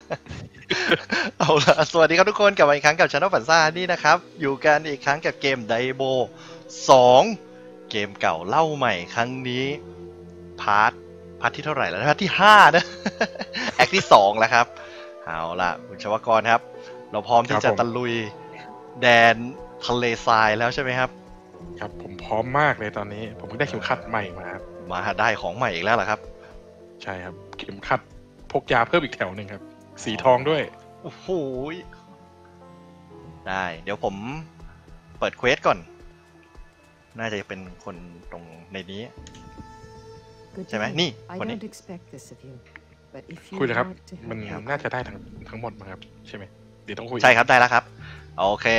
เอาล่ะสวัสดีครับทุกคนกลับมาอีกครั้งกับ Channel ฝันซ่านี่นะครับอยู่กันอีกครั้งกับเกมไดโบ2เกมเก่าเล่าใหม่ครั้งนี้พาร์ทที่เท่าไหร่แล้วพาร์ทที่5นะ แอคที่2แล้วครับเอาล่ะคุณชวกรครับเราพร้อมที่จะตะลุยแดนทะเลทรายแล้วใช่ไหมครับครับผมพร้อมมากเลยตอนนี้ผมเพิ่งได้เข็มขัดใหม่มาครับมาได้ของใหม่อีกแล้วเหรอครับใช่ครับเข็มขัดพกยาเพิ่มอีกแถวหนึ่งครับสีทองด้วยโอ้โหได้เดี๋ยวผมเปิดเควสก่อนน่าจะเป็นคนตรงในนี้ใช่ไหมนี่คนนี้คุยเลยครับมันน่าจะได้ทั้งหมดมั้งครับใช่ไหมเดี๋ยวต้องคุยใช่ครับได้แล้วครับโอเค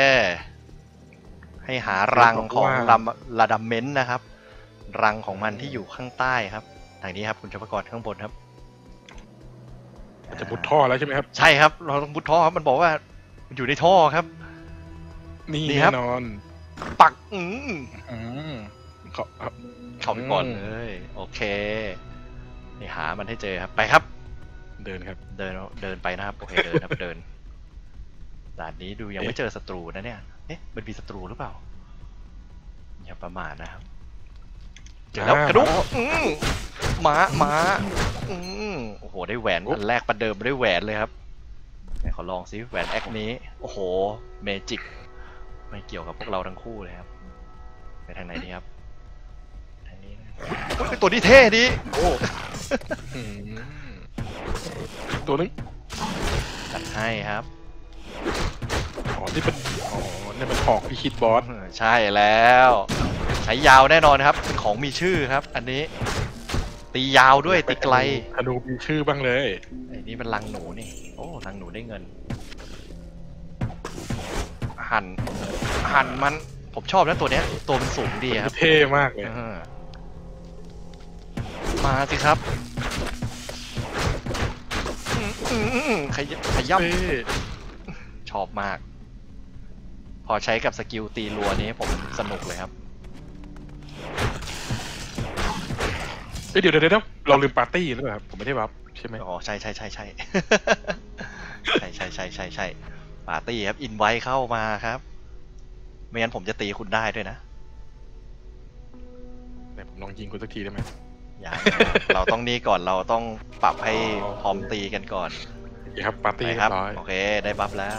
ให้หารังของลาดัมเมนต์นะครับรังของมันที่อยู่ข้างใต้ครับทางนี้ครับคุณชพกรข้างบนครับจะมุดท่อแล้วใช่ไหมครับใช่ครับเราต้องมุดท่อครับมันบอกว่ามันอยู่ในท่อครับนี่แน่นอนปักเขาไปก่อนเลยโอเคนี่หามันให้เจอครับไปครับเดินครับเดินไปนะครับโอเคเดินครับเดินด่านนี้ดูยังไม่เจอศัตรูนะเนี่ยเอ๊ะมันมีศัตรูหรือเปล่าอย่าประมาทนะครับเจอแล้วกระดุกม้าโอ้โหได้แหวนอันแรกประเดิมได้แหวนเลยครับไหนขอลองซิแหวนแอคนี้โอ้โหเมจิกไม่เกี่ยวกับพวกเราทั้งคู่เลยครับไปทางไหนดีครับทางนี้ตัวนี้เท่ดีโอ้ตัวนึงจัดให้ครับนี่เป็นของพิชิตบอสใช่แล้วใช้ยาวแน่นอนครับเป็นของมีชื่อครับอันนี้ตียาวด้วยตีไกลธนูมีชื่อบ้างเลยไอ้นี่เป็นรังหนูนี่โอ้รังหนูได้เงินหั่นมันผมชอบนะตัวเนี้ยตัวมันสูงดีครับเท่มากเลยมาสิครับขยับชอบมากพอใช้กับสกิลตีรัวนี้ผมสนุกเลยครับเดี๋ยวเราลืมปาร์ตี้หรือเปล่าผมไม่ได้บัฟใช่ไหมอ๋อใช่ใช่ปาร์ตี้ครับอินไว้เข้ามาครับไม่งั้นผมจะตีคุณได้ด้วยนะแต่ผมลองยิงคุณสักทีได้ไหมอย่างเราต้องนี่ก่อนเราต้องปรับให้พร้อมตีกันก่อนโอเคครับปาร์ตี้ครับโอเคได้บัฟแล้ว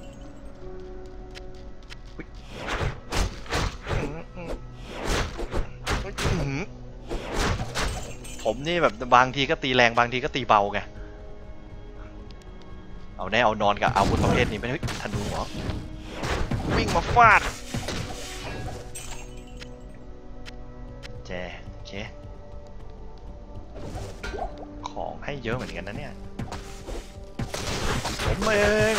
ผมนี่แบบบางทีก็ตีแรงบางทีก็ตีเบาไงเอาแน่เอานอนกับอาวุธประเภทนี้ไม่ได้ธนูเหรอวิ่งมาฟาดแจโอเคของให้เยอะเหมือนกันนะเนี่ยผมเอง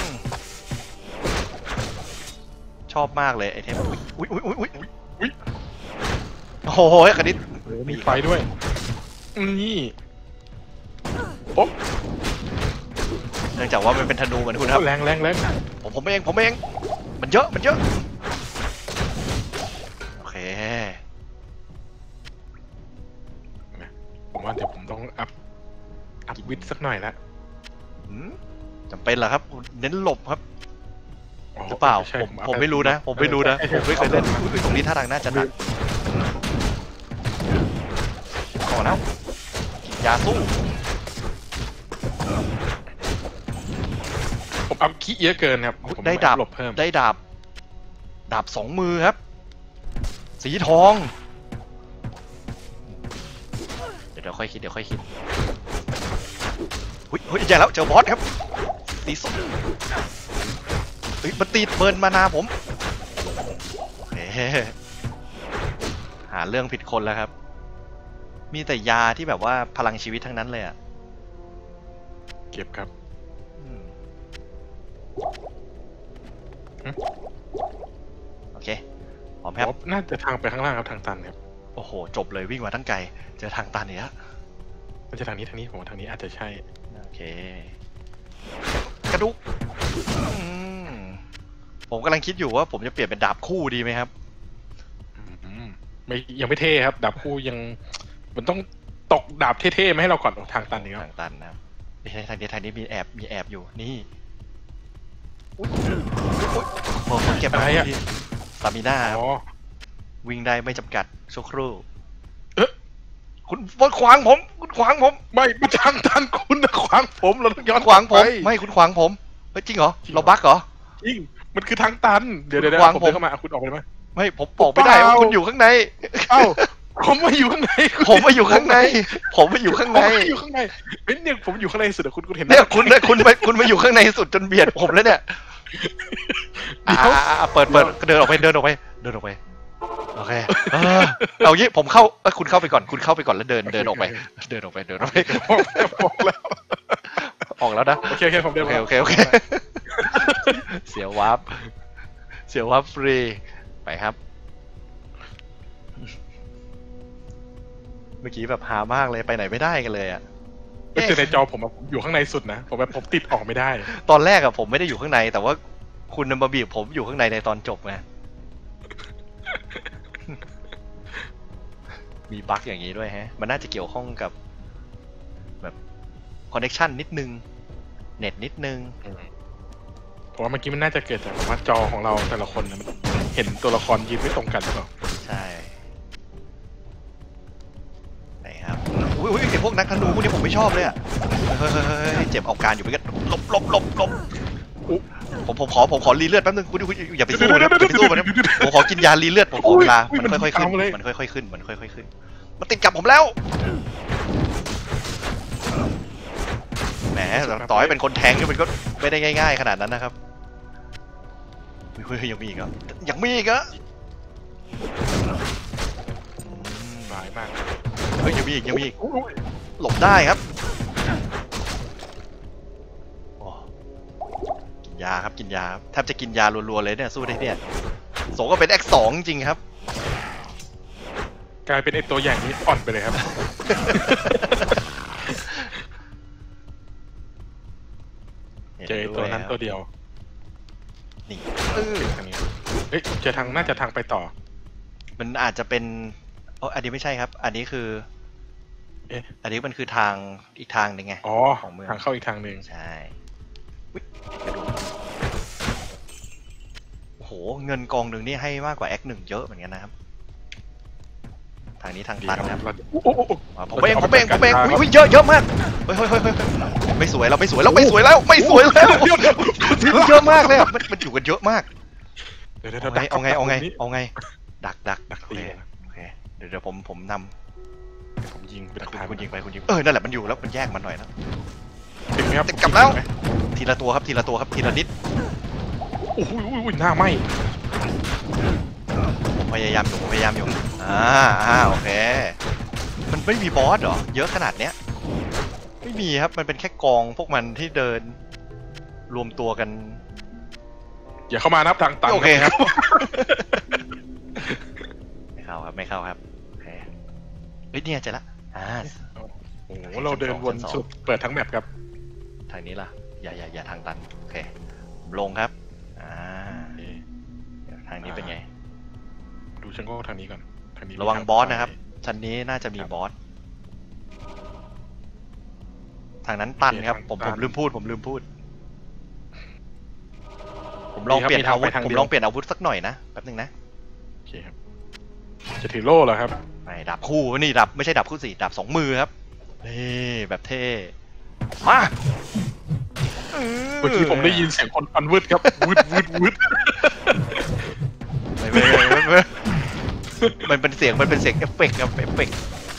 ชอบมากเลยไอเทมอุ้ยโอ้โหกระดิ่งมีไฟด้วยนี่โอ๊ะเนื่องจากว่ามันเป็นธนูเหมือนคุณครับแรงผมเองมันเยอะโอเคผมว่าเดี๋ยวผมต้องอัพวิทสักหน่อยละจำเป็นเหรอครับเน้นหลบครับหรือเปล่าผมไม่รู้นะผมไม่เคยเล่นตรงนี้ท่าทางน่าจะหนักขอแล้วยาสู้ผมอัพขี้เยอะเกินครับได้ดาบเพิ่มได้ดาบ2 มือครับสีทองเดี๋ยวค่อยคิดหุ้ยใหญ่แล้วเจอบอสครับตีส้มมันตีเบิร์นมานาผมหาเรื่องผิดคนแล้วครับมีแต่ยาที่แบบว่าพลังชีวิตทั้งนั้นเลยอ่ะเก็บครับโอเคพร้อมครับน่าจะทางไปข้างล่างครับทางตันครับโอ้โหจบเลยวิ่งมาทั้งไกลเจอทางตันเนี่ยมันจะทางนี้ผมว่าทางนี้อาจจะใช่โอเคกระดุกผมกำลังคิดอยู่ว่าผมจะเปลี่ยนเป็นดาบคู่ดีไหมครับยังไม่เท่ครับดาบคู่ยังมันต้องตกดาบเท่ๆมาให้เราก่อนทางตันนี่ครับทางตันนะครับทางนี้มีแอบอยู่นี่อุ๊ยผมเก็บอะไรดีสตามิน่าอ๋อวิ่งได้ไม่จำกัดชั่วครู่เอ๊ะคุณขวางผมคุณขวางผมไม่มาทางทันคุณนะขวางผมเราต้องย้อนขวางผมไปไม่คุณขวางผมเฮ้ยจริงเหรอจริงเหรอเราบั๊กเหรอจริงมันคือทางตันเดี๋ยวขวางผมผมเดินเข้ามาคุณออกไปไหมไม่ผมบอกไม่ได้เปล่าว่าคุณอยู่ข้างในเอ้าผมมาอยู่ข้างในผมมาอยู่ข้างใน ผมมาอยู่ข้างผมในมาอยู่ข้างในเฮ้ยเนี่ยผมอยู่ข้างในสุดอะคุณเห็นไหมเนี่ยคุณมาอยู่ข้างในสุดจนเบียดผมแล้วเนี่ยเดี๋ยวเปิดเดินออกไปโอเคเอางี้ผมเข้าคุณเข้าไปก่อนแล้วเดินออกไปบอกแล้วออกแล้วนะโอเคผมเดินมาโอเคเสียววาร์ปฟรีไปครับเมื่อกี้แบบหามากเลยไปไหนไม่ได้กันเลยอ่ะไม่เจอในจอผมอะผมอยู่ข้างในสุดนะผมติดออกไม่ได้ตอนแรกอะผมไม่ได้อยู่ข้างในแต่ว่าคุณนำมาบีบผมอยู่ข้างในในตอนจบไง มีบั๊กอย่างนี้ด้วยฮะมันน่าจะเกี่ยวข้องกับแบบคอนเนคชั่นนิดนึงเน็ตนิดนึงผมว่าเมื่อกี้มันน่าจะเกิดจากว่าจอของเราแต่ละคนนะมันเห็นตัวละครยืนไม่ตรงกันหรือเปล่าใช่ไหนครับอุ้ยไอ้พวกนักธนูพวกนี้ผมไม่ชอบเลยอะเฮ้ยเจ็บเอาการอยู่ไปกันหลบผมขอรีเลือดแป๊บนึงคุณอย่าไปสู้นะผมขอกินยารีเลือดผมขอเวลามันค่อยๆขึ้นมันค่อยๆขึ้นมันติดกับผมแล้วแหมต่อให้เป็นคนแทงก็มันก็ไม่ได้ง่ายๆขนาดนั้นนะครับเฮ้ยยังมีอีกเหรอร้ายมากเฮ้ยยังมีอีกหลบได้ครับกินยาครับแทบจะกินยารัวๆเลยเนี่ยสู้ได้เนี่ยสงก็เป็น X2 จริงครับกลายเป็นไอตัวอย่างนี้อ่อนไปเลยครับ เจอตัวนั้นตัวเดียวนี่ทางนี้เฮ้ยเจอทางน่าจะทางไปต่อมันอาจจะเป็นอันนี้ไม่ใช่ครับ อันนี้คือ อันนี้มันคือทางอีกทางหนึ่งไงอ๋อของเมืองทางเข้าอีกทางหนึ่งใช่โอ้โหเงินกองหนึ่งนี่ให้มากกว่า X1 เยอะเหมือนกันนะครับทางนี้ทางตันครับผมเองอุ้ยเยอะมากเฮ้ยไม่สวยแล้วเยอะมากเลยมันอยู่กันเยอะมากเอาไงดักตีโอเคเดี๋ยวผมนำผมยิงไปคุณยิงนั่นแหละมันอยู่แล้วมันแยกมันหน่อยนะติดไหมครับติดกลับแล้วทีละตัวครับทีละนิดโอ้โหหน้าไหมผมพยายามอยู่โอเคมันไม่มีบอสเหรอเยอะขนาดเนี้ยไม่มีครับมันเป็นแค่กองพวกมันที่เดินรวมตัวกันอย่าเข้ามานับทางตันโอเคครับ ไม่เข้าครับโอเคเฮ้ยเนี่ยเจอละโอ้โหเราเดินวนสุดเปิดทั้งแมปครับทางนี้ล่ะอย่าทางตันโอเคผมลงครับทางนี้เป็นไงดูชังโก้ทางนี้ก่อนทางนี้ระวังบอสนะครับชั้นนี้น่าจะมีบอสทางนั้นตันครับผมลืมพูดผมลองเปลี่ยนอาวุธสักหน่อยนะแป๊บนึงนะโอเคครับจะถือโล่เหรอครับไม่ดาบคู่นี่ดาบไม่ใช่ดาบคู่สิดาบสองมือครับนี่แบบเท่มาเมื่อกี้ผมได้ยินเสียงคนฟันวืดครับวืดมันเป็นเสียงเอฟเฟกต์ครับเอฟเฟกต์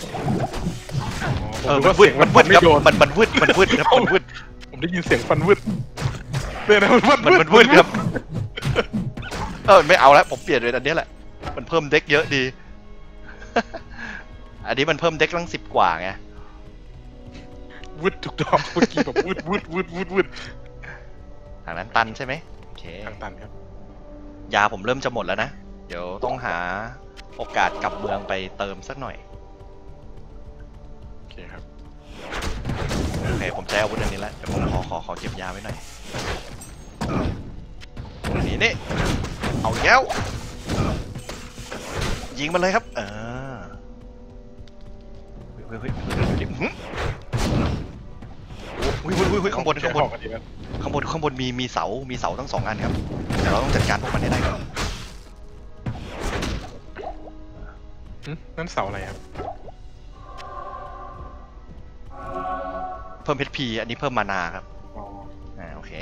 มันวืดครับมันวืดผมได้ยินเสียงฟันวืดเนี่ยนะมันวืดครับไม่เอาแล้วผมเปลี่ยนเลยอันนี้แหละมันเพิ่มเด็กเยอะดีอันนี้มันเพิ่มเด็กตั้ง10 กว่าไงวืดถูกต้องเมื่อกี้แบบวืดทางนั้นตันใช่ไหมโอเคทางตันครับยาผมเริ่มจะหมดแล้วนะเดี๋ยวต้องหาโอกาสกลับเมืองไปเติมสักหน่อยโอเคครับโอเคผมใช้อาวุธอันนี้แล้วเดี๋ยวผมขอเก็บยาไว้หน่อยนี่เอาแก้วยิงมันเลยครับอุ้ยข้างบนข้างบนกันดีแล้วข้างบนมีเสาทั้ง2 อันครับแต่เราต้องจัดการพวกมันให้ได้ก่อนนั่นเสาอะไรครับเพิ่ม HP อันนี้เพิ่มมานาครับอ๋อโอเค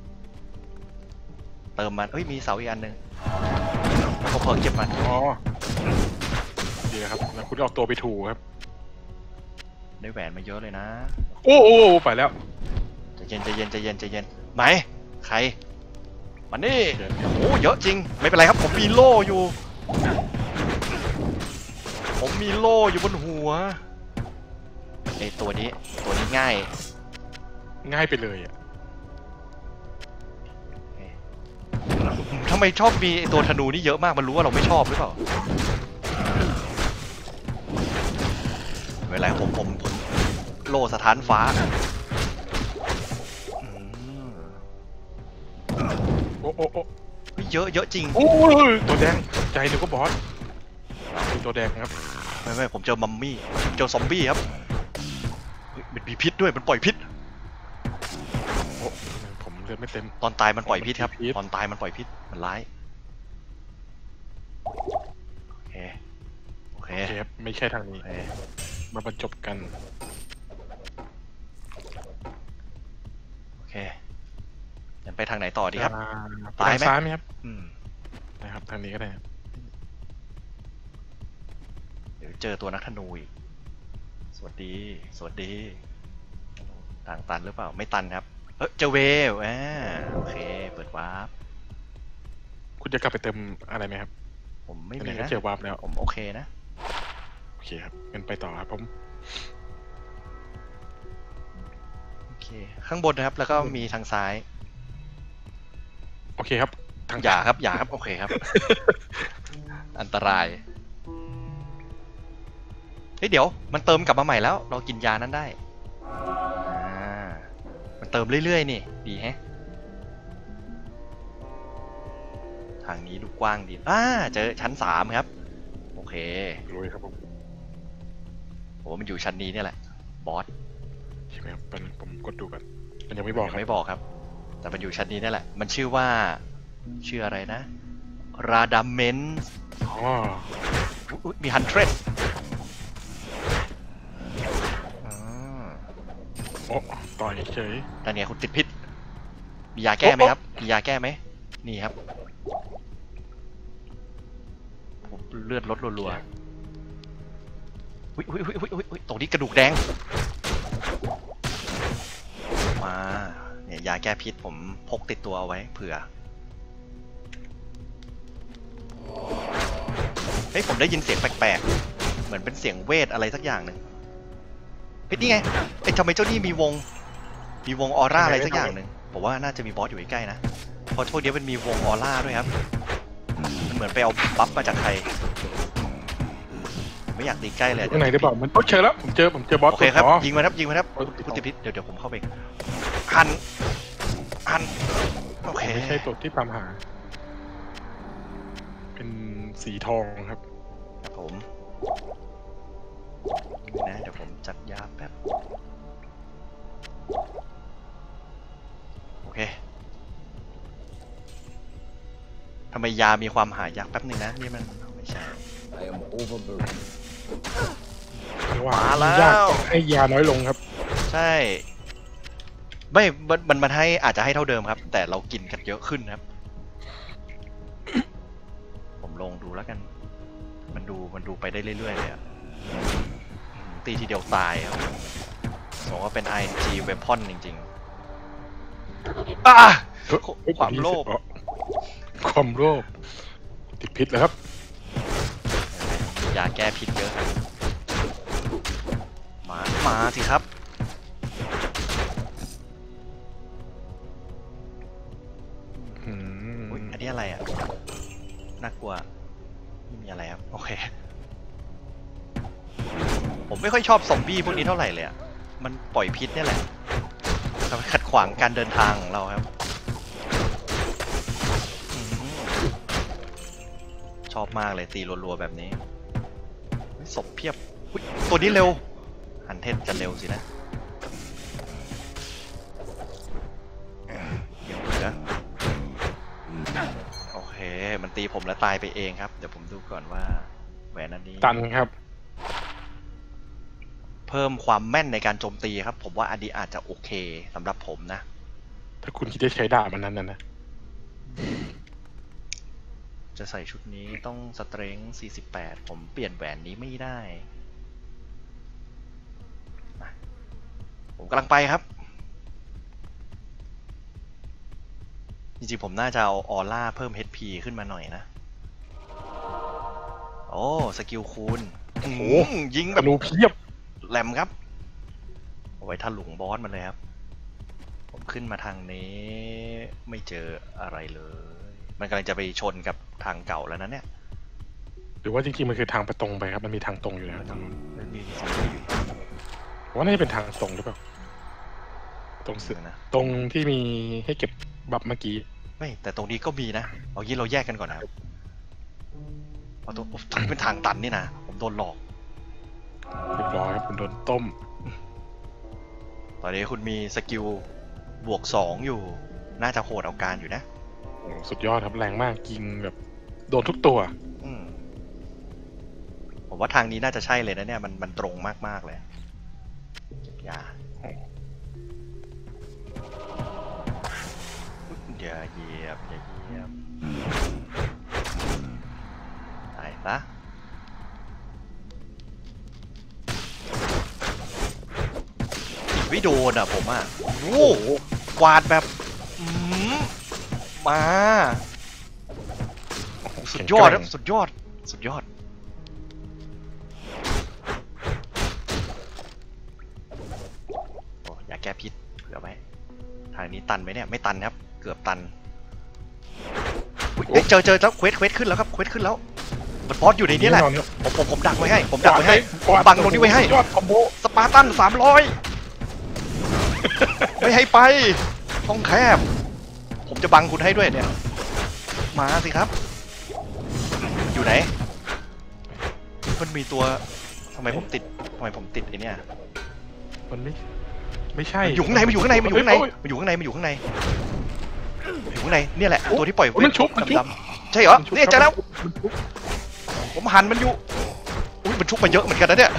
เติมมันเอ้ยมีเสาอีกอันหนึ่งแล้วก็เพิ่มเก็บมันอ๋อดีครับแล้วคุณเอาตัวไปถูครับได้แหวนมาเยอะเลยนะโอ้ไปแล้วใจเย็นไหมใครมันนี่โอ้เยอะจริงไม่เป็นไรครับผมมีโล่อยู่บนหัวไอตัวนี้ง่ายง่ายไปเลยอ่ะทำไมชอบมีไอ้ตัวธนูนี่เยอะมากมันรู้ว่าเราไม่ชอบหรือเปล่าไม่เป็นไรผมโล่สถานฟ้าโอ้เยอะจริงโอ้ยตัวแดงใจนึกว่าบอสเป็นตัวแดงครับไม่ผมเจอมัมมี่เจอซอมบี้ครับมันมีพิษด้วยมันปล่อยพิษโอ้ผมเลือดไม่เต็มตอนตายมันปล่อยพิษครับพิษตอนตายมันปล่อยพิษมันร้ายโอเคโอเคครับไม่ใช่ทางนี้มาบรรจบกันโอเคยังไปทางไหนต่อดีครับตายไหมซ้ายไหมครับมนะครับทางนี้ก็ได้ครับเดี๋ยวเจอตัวนักธนูอีกสวัสดีทางตันหรือเปล่าไม่ตันครับเจอเวลโอเคเปิดวาร์ปคุณจะกลับไปเติมอะไรไหมครับผมไม่ไหมีนๆก็นะเจอวาร์ปแล้วผมโอเคนะโอเคครับงั้นไปต่อครับผมโอเคข้างบนนะครับแล้วก็มีทางซ้ายโอเคครับทางอย่าครับโอเคครับ อันตรายเฮ้ยเดี๋ยวมันเติมกลับมาใหม่แล้วเรากินยานั้นได้มันเติมเรื่อยๆนี่ดีแฮะทางนี้ดูกว้างดีเจอชั้น3ครับโอเคลุยครับผมโหมันอยู่ชั้นนี้เนี่ยแหละบอสใช่ไหมครับผมกดดูกันมันยังไม่บอกไม่บอกครับแต่มันอยู่ชั้นนี้นี่แหละมันชื่อว่าชื่ออะไรนะราดามเมนอ๋อมีฮันเทรดโอ้ต่อยเฉยนั่นไงคุณติดพิษมียาแก้ไหมครับมียาแก้ไหมนี่ครับผมเลือดลดรัวๆอุ้ยตรงนี้กระดูกแดงมาเนี่ยยาแก้พิษผมพกติดตัวเอาไว้เผื่อเฮ้ยผมได้ยินเสียงแปลกๆเหมือนเป็นเสียงเวทอะไรสักอย่างหนึ่งเฮ้ยนี่ไงไอ้ทำไมเจ้านี่มีวงออร่าอะไรสักอย่างหนึ่งผมว่าน่าจะมีบอสอยู่ใกล้ๆนะเพราะพวกนี้มันมีวงออร่าด้วยครับเหมือนไปเอาบัฟมาจากใครไม่อยากตีใกล้เลยข้างในหรือเปล่ามันเจอแล้วผมเจอบอสโอเคครับอ๋อยิงมาครับคุณติดพิษเดี๋ยวผมเข้าไปหันโอเคไม่ใช่ตัวที่ตามหา เป็นสีทองครับครับผมนะเดี๋ยวผมจัดยาแป๊บโอเคทำไมยามีความหายากแป๊บนึงนะนี่มันไม่ใช่ I am overburdened. มาแล้วยากให้ยาน้อยลงครับใช่ไม่มันให้อาจจะให้เท่าเดิมครับ แต่เรากินกันเยอะขึ้นครับ ผมลองดูแล้วกัน มันดูไปได้เรื่อยๆเลยอะตีทีเดียวตายครับบอกว่าเป็น ING weapon จริงๆความโลภความโลภติดพิษแล้วครับยาแก้พิษเยอะครับมาสิครับอุ๊ยอันนี้อะไรอ่ะน่ากลัวไม่มีอะไรครับโอเคผมไม่ค่อยชอบซอมบี้พวกนี้เท่าไหร่เลยอ่ะมันปล่อยพิษเนี่ยแหละทำให้ขัดขวางการเดินทางของเราครับชอบมากเลยตีรัวๆแบบนี้ศพเพียบตัวนี้เร็วฮันเทนจะเร็วสินะมันตีผมแล้วตายไปเองครับ เดี๋ยวผมดูก่อนว่าแหวนอันนี้ตันครับเพิ่มความแม่นในการโจมตีครับ ผมว่าอันนี้อาจจะโอเคสำหรับผมนะถ้าคุณคิดจะใช้ดาบมันนั้นนะจะใส่ชุดนี้ต้องสเตรง48 ผมเปลี่ยนแหวนนี้ไม่ได้มาผมกำลังไปครับ จริงๆผมน่าจะเอาออร่าเพิ่ม HP ขึ้นมาหน่อยนะ โอ้สกิลคูณยิงแบธบนูเพียบแหลมครับเอาไว้ถลุงบอสมันเลยครับ ผมขึ้นมาทางนี้ไม่เจออะไรเลย มันกำลังจะไปชนกับทางเก่าแล้วนะเนี่ยหรือว่าจริงๆมันคือทางไปตรงไปครับ มันมีทางตรงอยู่แล้วตรงนู้นมันมีสิ่งที่อยู่ผมว่าน่าจะเป็นทางตรงหรือเปล่า ตรงสุดนะตรงที่มีให้เก็บบัฟเมื่อกี้ไม่แต่ตรงนี้ก็มีนะ เอางี้เราแยกกันก่อนนะครับเพราะตรงนี้เป็นทางตันนี่นะ ผมโดนหลอกเรียบร้อยครับคุณโดนต้มตอนนี้คุณมีสกิลบวก 2 อยู่ น่าจะโหดเอาการอยู่นะโอ้สุดยอดครับแรงมากยิงแบบโดนทุกตัวอืมผมว่าทางนี้น่าจะใช่เลยนะเนี่ย มันตรงมากๆเลยเก็บยาอย่าเหยียบอย่าเหยียบตายซะไม่โดนอ่ะผมอ่ะโอ้โหกวาดแบบมาสุดยอดครับสุดยอดสุดยอดโอ้อย่าแก้พิษเผื่อไว้ทางนี้ตันไหมเนี่ยไม่ตันครับเกือบตันเฮ้ยเจอแล้วเควสขึ้นแล้วครับเควสขึ้นแล้วมันบอสอยู่ในนี้แหละผมดักไว้ให้ผมดักไว้ให้ผมบังตรงนี้ไว้ให้ยอดคอมโบสปาร์ตัน300 ไม่ให้ไปห้องแคบ ผมจะบังคุณให้ด้วยเนี่ย มาสิครับ อยู่ไหน มันมีตัวทำไมผมติดไอ้เนี่ยมันไม่ใช่อยู่ข้างในมันอยู่ข้างในมันอยู่ข้างในมันอยู่ข้างในมันอยู่ข้างในอยู่ข้างในเนี่ยแหละตัวที่ปล่อยมันชุบดำๆใช่เหรอมันชุบเนี่ยเจอแล้วมันชุบผมหันมันอยู่อุ้ยมันชุบมาเยอะเหมือนกันนะเนี่ย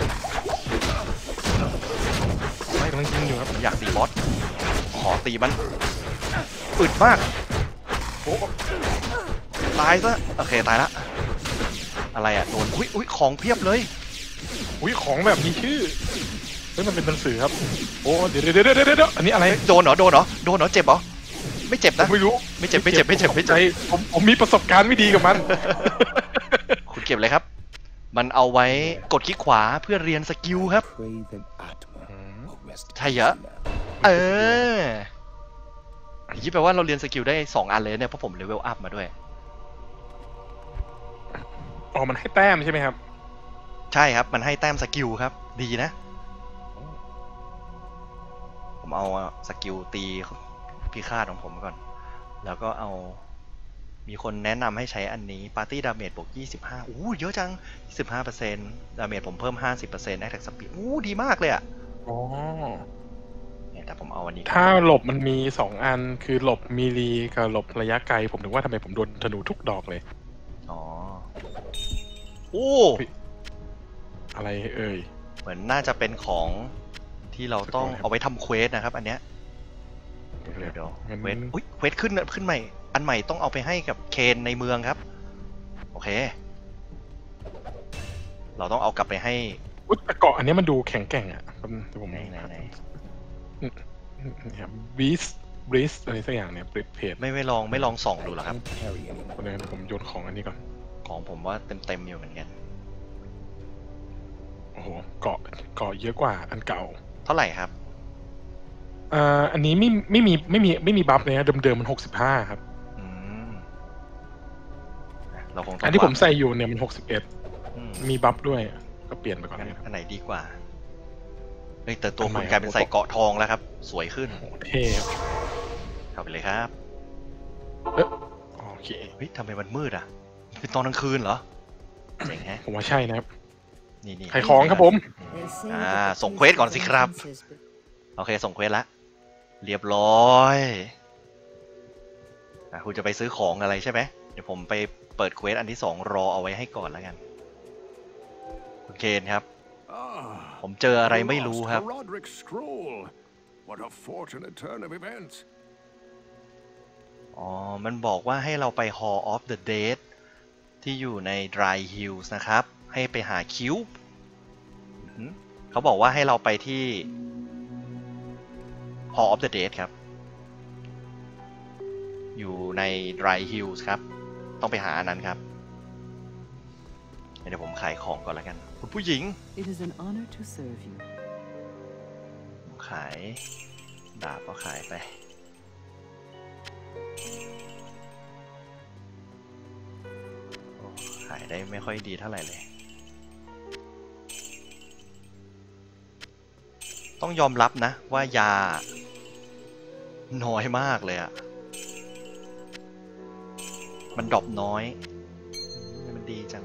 ไม่กำลังยิงอยู่ครับผมอยากตีบอสขอตีมันอึดมากโอ้ตายซะโอเคตายละอะไรอ่ะโดนอุ้ยของเพียบเลยอุ้ยของแบบมีชื่อเฮ้ยมันเป็นหนังสือครับโอ้เดี๋ยวอันนี้อะไรโดนเหรอเจ็บเหรอไม่เจ็บผมนะไม่รู้ไม่เจ็บใจผมมีประสบการณ์ไม่ดีกับมันคุณเก็บเลยครับ มันเอาไว้กดคลิกขวาเพื่อเรียนสกิลครับ Craven Atma. Rest ใช่เหรอ เอออย่างนี้แปลว่าเราเรียนสกิลได้2 อันเลยเนี่ยเพราะผมเลเวลอัพมาด้วยอ๋อมันให้แต้มใช่ไหมครับใช่ครับมันให้แต้มสกิลครับดีนะ ผมเอาสกิลตีพิฆาตของผมก่อน แล้วก็เอามีคนแนะนำให้ใช้อันนี้ Party Damage บวก 25อู้เยอะจัง 25% Damage ผมเพิ่ม 50% Attack Speed อู้ดีมากเลยอะอ๋อเนี่ยแต่ผมเอาอันนี้ถ้าหลบมันมี2 อันคือหลบมีลีกับหลบระยะไกลผมถึงว่าทำไมผมโดนธนูทุกดอกเลยอ๋อโอ้อะไรเอ่ยเหมือนน่าจะเป็นของที่เราต้องเอาไว้ทำเควสนะครับ อันเนี้ยเดี๋ยวเควสอุ้ยเควสขึ้นใหม่อันใหม่ต้องเอาไปให้กับเคนในเมืองครับโอเค เราต้องเอากลับไปให้อุ๊ยแต่เกาะอันนี้มันดูแข็งแกร่งอ่ะผมไหนบีสอะไรสักอย่างเนี่ยเพจไม่ลองส่องดูเหรอครับ Imperium. คนนึงผมโยนของอันนี้ก่อนของผมว่าเต็มอยู่เหมือนกันโอ้โหเกาะเยอะกว่าอันเก่าเท่าไหร่ครับอันนี้ไม่มีบัฟเลยนะเดิมๆมัน65ครับอืมเราคงต้องอันที่ผมใส่อยู่เนี่ยมันอืม 61มีบัฟด้วยก็เปลี่ยนไปก่อนงั้นนะครับอันไหนดีกว่าเฮ้ยแต่ตัวอันใหม่คุณกลายเป็นใส่เกาะทองแล้วครับ สวยขึ้นโอ้โหเท่ครับเข้าไปเลยครับโอเคเฮ้ยทำไมมันมืดอ่ะเป็นตอนกลางคืนเหรอเจ๋งแฮะผมว่าใช่นะครับนี่ไข่ของครับผมส่งเควสก่อนสิครับ โอเคส่งเควสละเรียบร้อยคุณจะไปซื้อของอะไรใช่ไหมเดี๋ยวผมไปเปิดเควสอันที่2รอเอาไว้ให้ก่อนแล้วกันคุณเคนครับ ผมเจออะไรไม่รู้ครับ Roderick Scroll. What a fortunate turn of events. อ๋อ มันบอกว่าให้เราไป Hall of the Dead ที่อยู่ใน Dry Hills นะครับ ให้ไปหาคิวบ์เขาบอกว่าให้เราไปที่ Hall of the Dead ครับ อยู่ใน Dry Hills ครับ ต้องไปหาอันนั้นครับ เดี๋ยวผมขายของก่อนแล้วกัน คุณผู้หญิง It is an honor to serve you. ขายดาบก็ขายไป ขายได้ไม่ค่อยดีเท่าไหร่เลย ต้องยอมรับนะว่ายาน้อยมากเลยอะมันดรอปน้อยมันดีจัง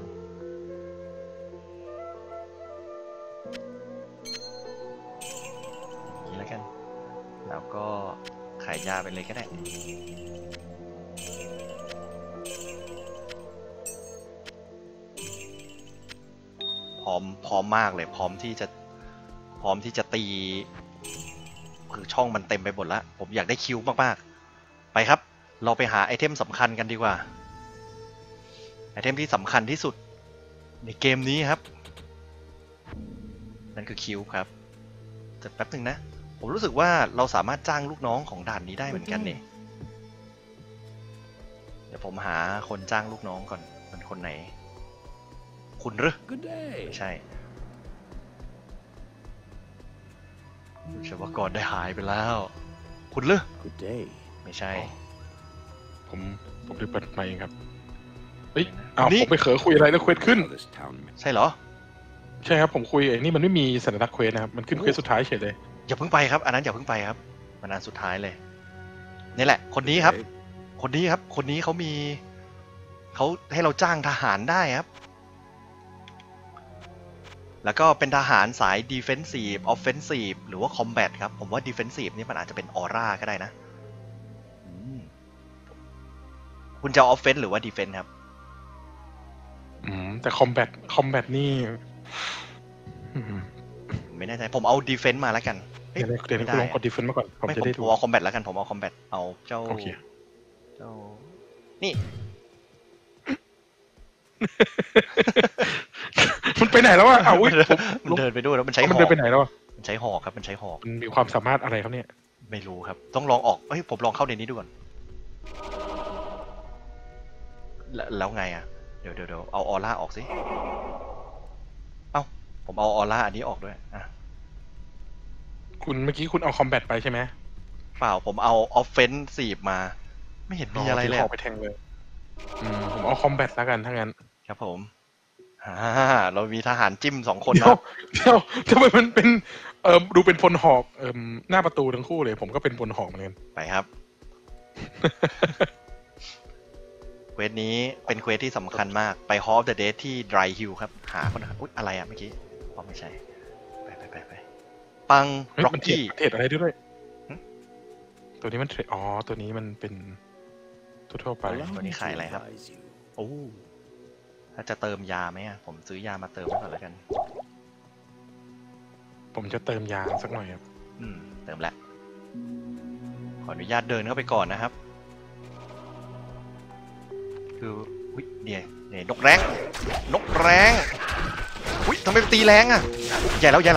อย่างนี้แล้วกัน แล้วก็ขายยาไปเลยก็ได้ พร้อมมากเลย พร้อมที่จะตีคือช่องมันเต็มไปหมดแล้วผมอยากได้คิวมากๆไปครับเราไปหาไอเทมสำคัญกันดีกว่าไอเทมที่สำคัญที่สุดในเกมนี้ครับนั่นคือคิวครับแต่แป๊บนึงนะผมรู้สึกว่าเราสามารถจ้างลูกน้องของด่านนี้ได้เหมือนกันเนี่ยเดี๋ยวผมหาคนจ้างลูกน้องก่อนเป็นคนไหนคุณหรือ Good day. ไม่ใช่วิศวกรได้หายไปแล้ว คุณหรือ Good day. ไม่ใช่ผมได้เปิดไมค์เองครับเอ้ยอ้าวนี่ผมไปเขอคุยอะไรแล้วเควสขึ้น How this town ใช่เหรอใช่ครับผมคุยไอ้นี่มันไม่มีสัญลักษณ์เควสนะครับมันขึ้นเควสสุดท้ายเฉยเลยอย่าเพิ่งไปครับ อันนั้นอย่าเพิ่งไปครับมันอันสุดท้ายเลยนี่แหละ คนนี้ครับ คนนี้เขาให้เราจ้างทหารได้ครับ แล้วก็เป็นทหารสาย defensive offensive หรือว่า combat ครับ ผมว่า defensive นี่มันอาจจะเป็น aura ก็ได้นะคุณจะ offense หรือว่า defense ครับแต่คอมแบทนี่ไม่แน่ใจผมเอา defense มาแล้วกันเดี๋ยวคุณลองกดดิฟเฟนต์มาก่อนผมไม่จะผมได้ดูเอา combat แล้วกันผมเอา combat เอาเจ้าโอเคนี่มันไปไหนแล้วอ่ะอ้าวอุ้ยมันเดินไปด้วยแล้วมันใช้หมันอเดินกไปไหนแล้วอ่ะมันใช้หอกครับมันใช้หอกมันมีความสามารถอะไรครับเนี่ยไม่รู้ครับต้องลองออกผมลองเข้าในนี้ดูก่อนแล้วไงอ่ะเดี๋ยวเอาออร่าออกสิผมเอาออร่าอันนี้ออกด้วยอ่ะคุณเมื่อกี้คุณเอาคอมแบทไปใช่ไหมเปล่าผมเอาออฟเฟนซีฟมาไม่เห็นมีอะไรเลยขอไปแทงเลยผมเอาคอมแบทแล้วกันถ้างั้นครับผมเรามีทหารจิ้ม2 คนเดี๋นะยวทำไมมันเป็นดูเป็นพลหอกหน้าประตูทั้งคู่เลยผมก็เป็นพลหอกเหมือนกันไปครับ เควสนี้เป็นเควสที่สำคัญมากไป Hall of the Dead ที่ Dry Hill ครับหาคนนะครับอุ๊ยอะไรอะเมื่อกี้ไม่ใช่ไปปังเฮ้ยร็อกมันเทรกี้ดอะไรด้วยตัวนี้มันเทรดตัวนี้มันเป็นทั่วไป Allow What me is to it, like, advise you. โอ้ถ้าจะเติมยาไหมอะผมซื้อยามาเติมไว้ก่อนแล้วกันผมจะเติมยาสักหน่อยครับเติมละขออนุญาตเดินเข้าไปก่อนนะครับคืออุ๊ยเนี่ยนกแรงอุ๊ยทำไมตีแรงอะอย่าแล้ว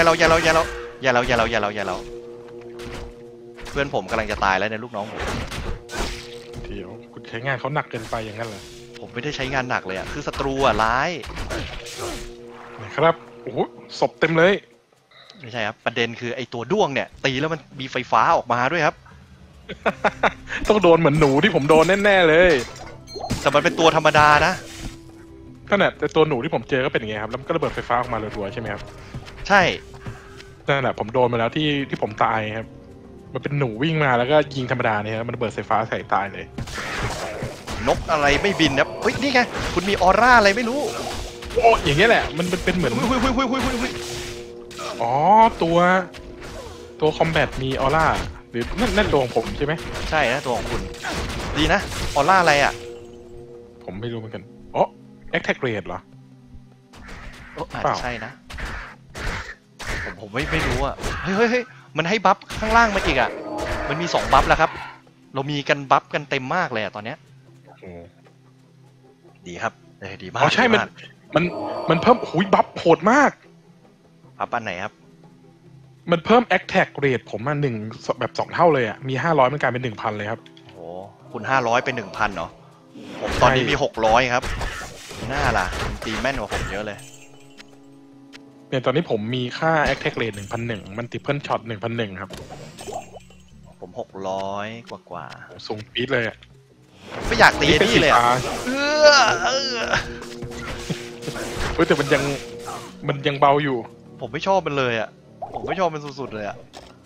เพื่อนผมกำลังจะตายแล้วในลูกน้องผมเดี๋ยวคุณใช้งานเขาหนักเกินไปอย่างนั้นเหรอผมไม่ได้ใช้งานหนักเลยอะคือศัตรูอะร้ายนะครับโอ้โหศพเต็มเลยไม่ใช่ครับประเด็นคือไอ้ตัวด้วงเนี่ยตีแล้วมันมีไฟฟ้าออกมาด้วยครับต้องโดนเหมือนหนูที่ผมโดนแน่ๆเลยแต่มันเป็นตัวธรรมดานะขนาดแต่ตัวหนูที่ผมเจอก็เป็นอย่างเงี้ยครับแล้วมันก็ระเบิดไฟฟ้าออกมารัวๆใช่ไหมครับใช่นั่นแหละผมโดนมาแล้วที่ผมตายครับมันเป็นหนูวิ่งมาแล้วก็ยิงธรรมดาเนี่ยครับมันระเบิดไฟฟ้าใส่ตายเลยนกอะไรไม่บินครับเฮ้ยนี่ไงคุณมีออร่าอะไรไม่รู้โอ้อย่างเงี้ยแหละมันเป็นเหมือนหุยอ๋อตัวคอมแบทมีออร่าหรือนั่นตัวของผมใช่ไหมใช่นะตัวของคุณดีนะออร่าอะไรอ่ะผมไม่รู้เหมือนกันอ๋อแอคแท็กเรทเหรออาจเปล่าจะใช่นะ ผมไม่รู้อ่ะเฮ้ยมันให้บัฟข้างล่างมาอีกอ่ะมันมี2บัฟแล้วครับ เรามีกันบัฟกันเต็มมากเลยอ่ะตอนเนี้ยโอ้โหดีครับดีมากอ๋อใช่ดีากมันเพิ่มหุยบัฟโหดมากบัฟอันไหนครับมันเพิ่มแอคแท็กเรทผมมาแบบ2 เท่าเลยอ่ะมี500มันกลายเป็น 1,000เลยครับโอ้โหคุณ500เป็น 1,000เนาะผมตอนนี้มี600ครับน่าล่ะคุณตีแม่นกว่าผมเยอะเลยเนี่ยตอนนี้ผมมีค่า Attack Rate 1,001 Multiple Shot 1,001 ครับผม600กว่าสูงปี๊ดเลยอ่ะไม่อยากตีนี่เลยอ่ะเออเฮ้ยแต่มันยังเบาอยู่ผมไม่ชอบมันเลยอ่ะผมไม่ชอบมันสุดๆเลยอ่ะ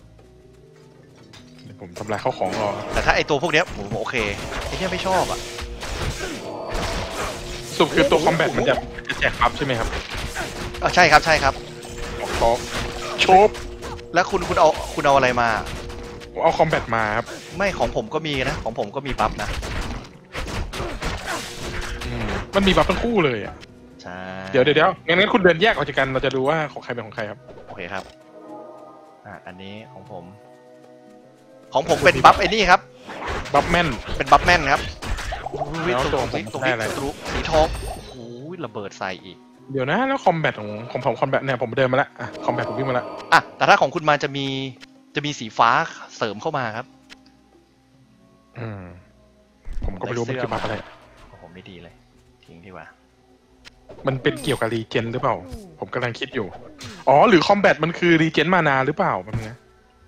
เดี๋ยวผมทำลายข้าวของรอแต่ถ้าไอตัวพวกเนี้ยผมโอเคไอเนี้ยไม่ชอบอ่ะสรุปคือตัวคอมแบทมันจะแจกบัฟใช่ไหมครับใช่ครับใช่ครับขอโชบแล้วคุณเอาอะไรมาผมเอาคอมแบทมาครับไม่ของผมก็มีนะของผมก็มีบัฟนะมันมีบัฟทั้งคู่เลยอ่ะใช่เดี๋ยวงั้นคุณเดินแยกออกจากกันเราจะดูว่าของใครเป็นของใครครับโอเคครับอันนี้ของผมเป็นบัฟไอ้นี่ครับบัฟแม่นเป็นบัฟแม่นครับอุ้ยแล้วตรงนี้ผมตรงได้นี้อะไรศัตรูสีทองโอ้ยระเบิดใส่อีกเดี๋ยวนะแล้วคอมแบทของผมคอมแบทเนี่ยผมเดินมาแล้วอ่ะคอมแบทผมวิ่งมาแล้วอ่ะแต่ถ้าของคุณมาจะมีสีฟ้าเสริมเข้ามาครับผมก็ไม่รู้มันคือบัฟอะไรของผมไม่ดีเลยทิ้งดีกว่ามันเป็นเกี่ยวกับรีเจนหรือเปล่า ผมกำลังคิดอยู่ อ๋อหรือคอมแบทมันคือรีเจนมานาหรือเปล่ามันนะ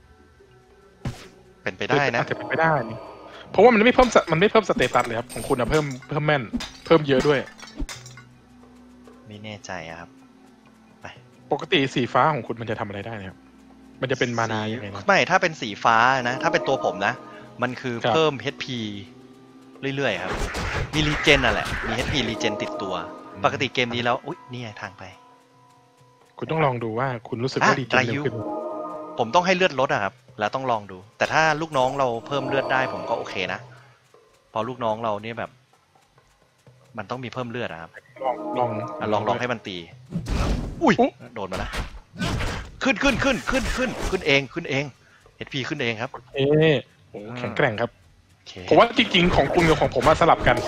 เป็นไปได้นะอาจจะเป็นไปได้ เพราะว่ามันไม่เพิ่มสเตตัสเลยครับของคุณอะเพิ่มแม่นเพิ่มเยอะด้วยไม่แน่ใจอะครับปกติสีฟ้าของคุณมันจะทำอะไรได้นะครับ มันจะเป็นมานายังไงนะไม่ถ้าเป็นสีฟ้านะถ้าเป็นตัวผมนะ มันคือครับเพิ่ม HP เรื่อยๆครับมีรีเจนน่ะแหละมี HP รีเจนติดตัว ปกติเกมนี้แล้วอุ๊ยนี่ไงทางไปคุณต้องลองดูว่าคุณรู้สึกว่ารีเจนเร็วขึ้นผมต้องให้เลือดลดอะครับ แล้วต้องลองดู แต่ถ้าลูกน้องเราเพิ่มเลือดได้ผมก็โอเคนะเพราะลูกน้องเราเนี่ยแบบ มันต้องมีเพิ่มเลือดอะครับลองลองให้มันตี อุ้ยโดนมาแล้วขึ้นเอง HP ขึ้นเองครับโอ้แข็งแกร่งครับโอเคผมว่าจริงๆของคุณกับของผมมาสลับกัน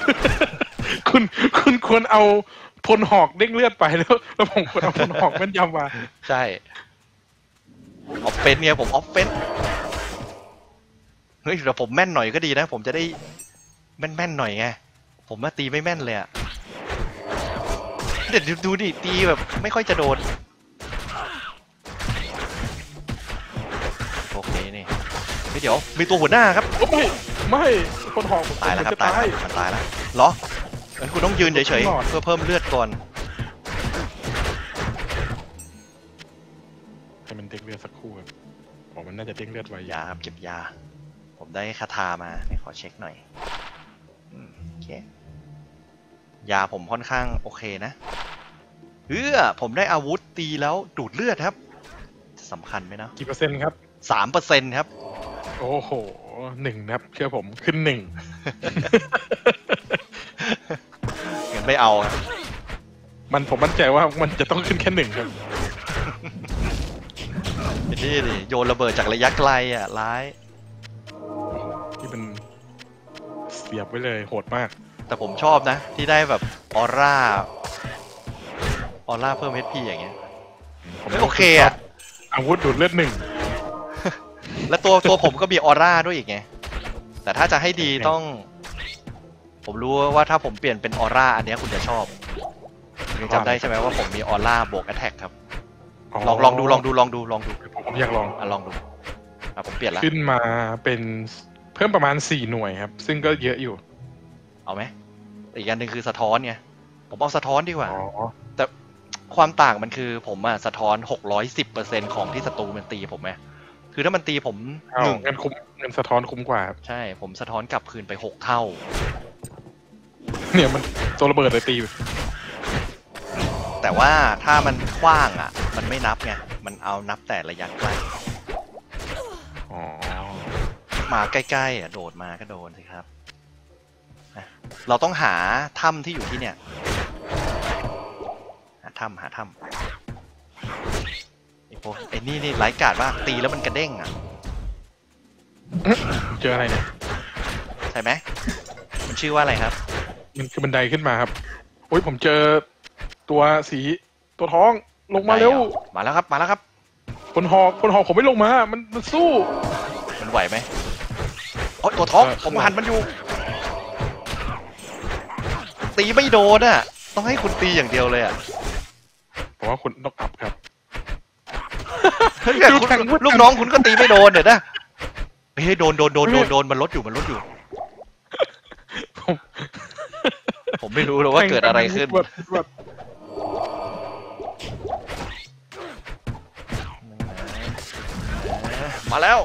คุณควรเอาพลหอกเด้งเลือดไปแล้วผมควรเอาพลหอกแม่นยำมาใช่ออฟเฟนเนี่ยผมออฟเฟนเฮ้ยแต่ผมแม่นหน่อยก็ดีนะ ผมจะได้แม่นหน่อยไงผมมาตีไม่แม่นเลยอะเดี๋ยวดูดิตีแบบไม่ค่อยจะโดนโอเคนี่เดี๋ยวมีตัวหัวหน้าครับไม่พลหอกตายแล้วครับจะตายแล้วมันตายแล้วเหรองั้นคุณต้องยืนเฉยๆเพื่อเพิ่มเลือดก่อนให้มันเด้งเลือดสักครู่ครับผมมันน่าจะเด้งเลือดไว้ยาครับเก็บยา ผมได้คาถามาขอเช็คหน่อยโอเคยาผมค่อนข้างโอเคนะผมได้อาวุธตีแล้วดูดเลือดครับสำคัญไหมนะกี่เปอร์เซ็นต์ครับ 3%ครับโอ้โห1นะครับเชื่อผมขึ้น1 งั้นไม่เอาครับผมมั่นใจว่ามันจะต้องขึ้นแค่1ครับนี่ดิโยนระเบิดจากระยะไกลอ่ะร้ายที่มันเสียบไว้เลยโหดมากแต่ผมชอบนะ ที่ได้แบบออร่าเพิ่ม HP อย่างเงี้ยโอเคอ่ะอาวุธดูดเลือด1 และตัวผมก็มีออร่าด้วยอีกไงแต่ถ้าจะให้ดีต้อง ผมรู้ว่าถ้าผมเปลี่ยนเป็นออร่าอันเนี้ยคุณจะชอบคุณจำได้ใช่ไหมว่าผมมีออร่าบวกแอตแทกครับลองดูผมอยากลองลองดูผมเปลี่ยนละขึ้นมาเป็นเพิ่มประมาณ4 หน่วยครับ ซึ่งก็เยอะอยู่เอาไหมอีกอันหนึ่งคือสะท้อนไงผมเอาสะท้อนดีกว่าอ๋อแต่ความต่างมันคือผมอะสะท้อน610%ของที่ศัตรูมันตีผมไงคือถ้ามันตีผมเอาเงินคุ้มเงินสะท้อนคุ้มกว่าครับใช่ผมสะท้อนกลับคืนไป6 เท่าเนี่ยมันตัวระเบิดเลยตีอยู่แต่ว่าถ้ามันกว้างอ่ะ มันไม่นับไงมันเอานับแต่ระยะใกล้อ๋อมาใกล้ๆอ่ะโดดมาก็โดนสิครับเราต้องหาถ้ำที่อยู่ที่เนี่ยหาถ้ำไอ้พวกไอ้นี่ไร้กาดมากตีแล้วมันกระเด้งอ่ะเจออะไรเนี่ยใช่ไหมมันชื่อว่าอะไรครับมันคือบันไดขึ้นมาครับโอ้ยผมเจอตัวสีตัวท้องลงมาเร็วมาแล้วครับคนหอกผมไม่ลงมามันสู้มันไหวไหมโอ้ยตัวท้องเออผมหันมันอยู่ ตีไม่โดนอ่ะ ต้องให้คุณตีอย่างเดียวเลยอ่ะผมว่าคุณต้องอัพครับเฮ้ยคุณลูกน้องคุณก็ตีไม่โดนเดี๋ยวนะเฮ้ยโดนมันลดอยู่ผมผมไม่รู้เลยว่าเกิดอะไรขึ้นแบบมาแล้ว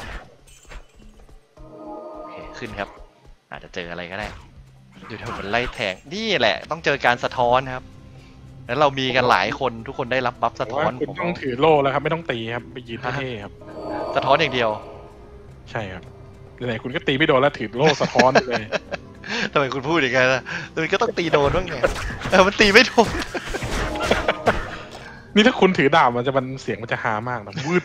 โอเคขึ้นครับ อาจจะเจออะไรก็ได้อยู่แถวมันไล่แทงนี่แหละ ต้องเจอการสะท้อนครับ แล้วเรามีกันหลายคนทุกคนได้รับบัฟสะท้อนคุณต้องถือโล่แล้วครับไม่ต้องตีครับไปยืนเท่ๆครับสะท้อนอย่างเดียวใช่ครับไหนๆคุณก็ตีไม่โดนแล้วถือโล่สะท้อนไปเลยทำไมคุณพูดอย่างนั้นล่ะมันก็ต้องตีโดนบ้างไงมันตีไม่โดนนี่ถ้าคุณถือดาบมันเสียงมันจะฮามากนะวืด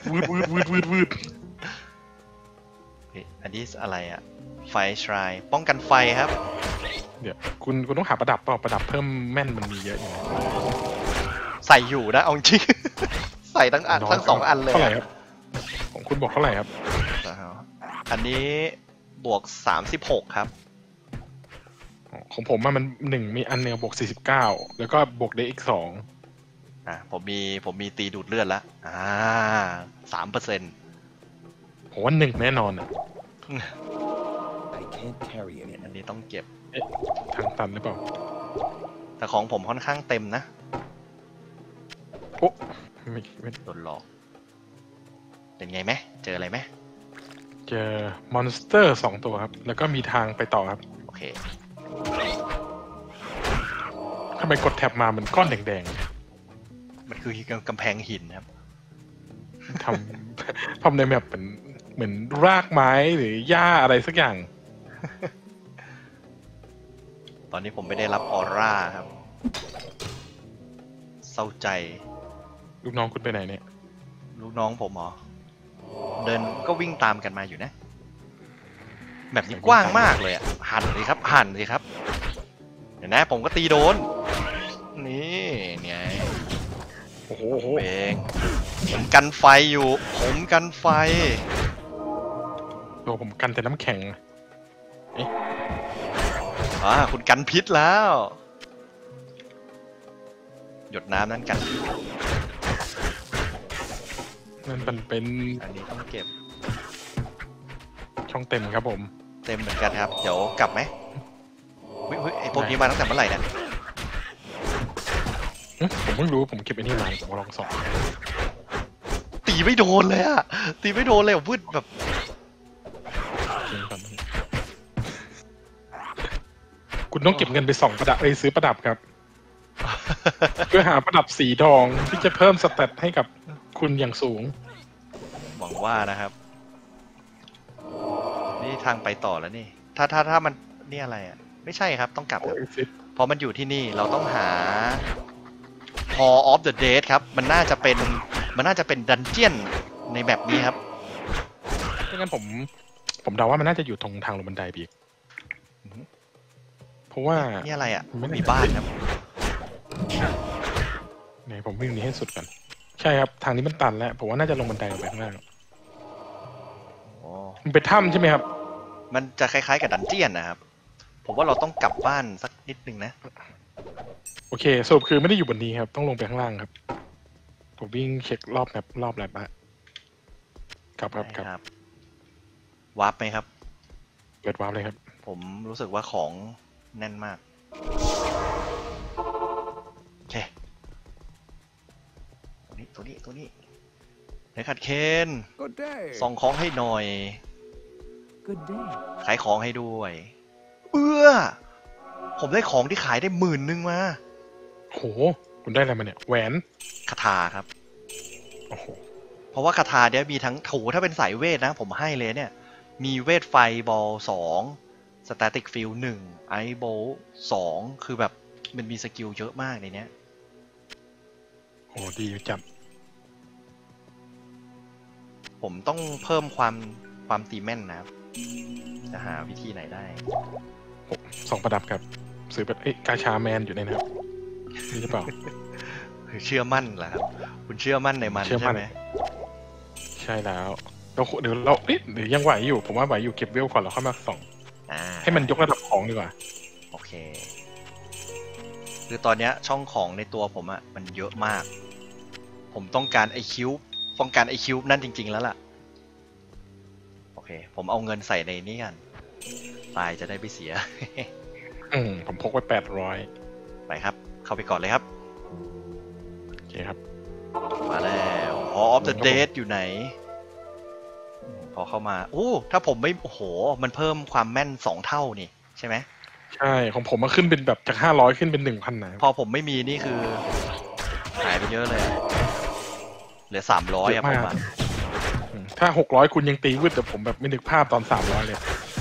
อันนี้อะไรอ่ะไฟชรายป้องกันไฟครับเดี๋ยวคุณต้องหาประดับเปล่าประดับเพิ่มแม่นมันมีเยอะอยู่นะใส่อยู่นะเอาจริง ใส่ทั้งสองอันเลยเท่าไหร่ครับของคุณบอกเท่าไหร่ครับอันนี้บวก36ครับของผมมัน1มีอันเนียบวก49แล้วก็บวกได้อีก2 ผมมีตีดูดเลือดแล้ว3% ผมว่า1แน่นอนอ่ะ I can't carry it อันนี้ต้องเก็บทางตันหรือเปล่าแต่ของผมค่อนข้างเต็มนะโอ้ไม่โดนหลอกเป็นไงไหมเจออะไรไหมเจอมอนสเตอร์2ตัวครับแล้วก็มีทางไปต่อครับโอเคทำไมกดแท็บมามันก้อนแดงมันคือกำแพงหินครับๆทำในแบบเหมือนรากไม้หรือหญ้าอะไรสักอย่างตอนนี้ผมไม่ได้รับออร่าครับเศร้าใจลูกน้องคุณไปไหนเนี่ยลูกน้องผมเหรอเดินก็วิ่งตามกันมาอยู่นะ แบบนี้กว้างมากเลยอ่ะหั่นเลยครับเดี๋ยวนะผมก็ตีโดนนี่เนี่ยโอ้โหเองผมกันไฟอยู่ผมกันไฟตัวผมกันแต่น้ำแข็งคุณกันพิษแล้วหยดน้ำนั้นกันพิษนั่นมันเป็นอันนี้ต้องเก็บช่องเต็มครับผมเต็มเหมือนกันครับเดี๋ยวกลับไหมเฮ้ยไอพวกนี้มาตั้งแต่เมื่อไหร่เนี่ยผมเพิ่งรู้ผมเก็บไอ้นี่มาผมลองส่องตีไม่โดนเลยอะตีไม่โดนเลยอ่ะวืดแบบจริงก่อนคุณต้องเก็บเงินไปส่องประดับซื้อประดับครับ เพื่อหาประดับสีทองที่จะเพิ่มสเตตให้กับคุณอย่างสูงหวังว่านะครับ นี่ทางไปต่อแล้วนี่ ถ้ามันนี่อะไรอ่ะ ไม่ใช่ครับต้องกลับครับเพราะมันอยู่ที่นี่เราต้องหา Hall of the Dead ครับ มันน่าจะเป็นดันเจียนในแบบนี้ครับไม่งั้นผมเดาว่ามันน่าจะอยู่ตรงทางลงบันไดบีกเพราะว่านี่อะไรอ่ะไม่ได้มีบ้านครับไหนผมวิ่งหนี้ให้สุดกันใช่ครับทางนี้มันตันแล้วผมว่าน่าจะลงบันไดลงไปข้างล่างโอ้มันเป็นถ้ำใช่ไหมครับมันจะคล้ายๆกับดันเจียนนะครับ ผมว่าเราต้องกลับบ้านสักนิดนึงนะโอเคสรุปคือไม่ได้อยู่บนนี้ครับต้องลงไปข้างล่างครับผมวิ่งเช็ครอบแมปรอบแลบอะกลับครับวาร์ปไหมครับเปิดวาร์ปเลยครับผมรู้สึกว่าของแน่นมาก โอเค ตัวนี้ไหนขัดเคน Good day. ส่องของให้หน่อย Good day. ขายของให้ด้วยผมได้ของที่ขายได้10,000มาโหคุณได้อะไรมาเนี่ยแหวนคาถาครับโอ้โหเพราะว่าคาถาเดี๋ยวมีทั้งถ้าเป็นสายเวทนะ ผมให้เลยเนี่ย มีเวทไฟบอล2 สแตติกฟิล1ไอโบ2คือแบบมันมีสกิลเยอะมากในเนี้ยโอ้ดีจับผมต้องเพิ่มความตีแม่นนะครับจะหาวิธีไหนได้ 2 ประดับครับซื้อแบบกาชาแมนอยู่ในนะครับนี่หรือเปล่าเชื่อมั่นเหรอครับ คุณเชื่อมั่นในมันเชื่อมั่ใช่นไหมใช่แล้วเดี๋ยวเราหรือยังไหวอยู่ผมว่าไหวอยู่เก็บเวลก่อนแล้วค่อยมาส่อง ให้มันยกระดับของดีกว่าโอเค คือตอนเนี้ยช่องของในตัวผมอะมันเยอะมาก ผมต้องการไอคิวนั่นจริง ๆ แล้วล่ะ โอเค ผมเอาเงินใส่ในนี่กันตายจะได้ไม่เสียผมพกไว้800 ไปครับ เข้าไปก่อนเลยครับโอเคครับมาแล้ว Hall of the Dead อยู่ไหน พอเข้ามา ถ้าผมไม่ โอ้โห มันเพิ่มความแม่น2 เท่านี่ ใช่ไหมใช่ของผมมาขึ้นเป็นแบบจาก500ขึ้นเป็น 1,000นะพอผมไม่มีนี่คือ หายไปเยอะเลยอะเหลือ300อะผมอะถ้า600คุณยังตีวืดแต่ผมแบบไม่นึกภาพตอน300เลย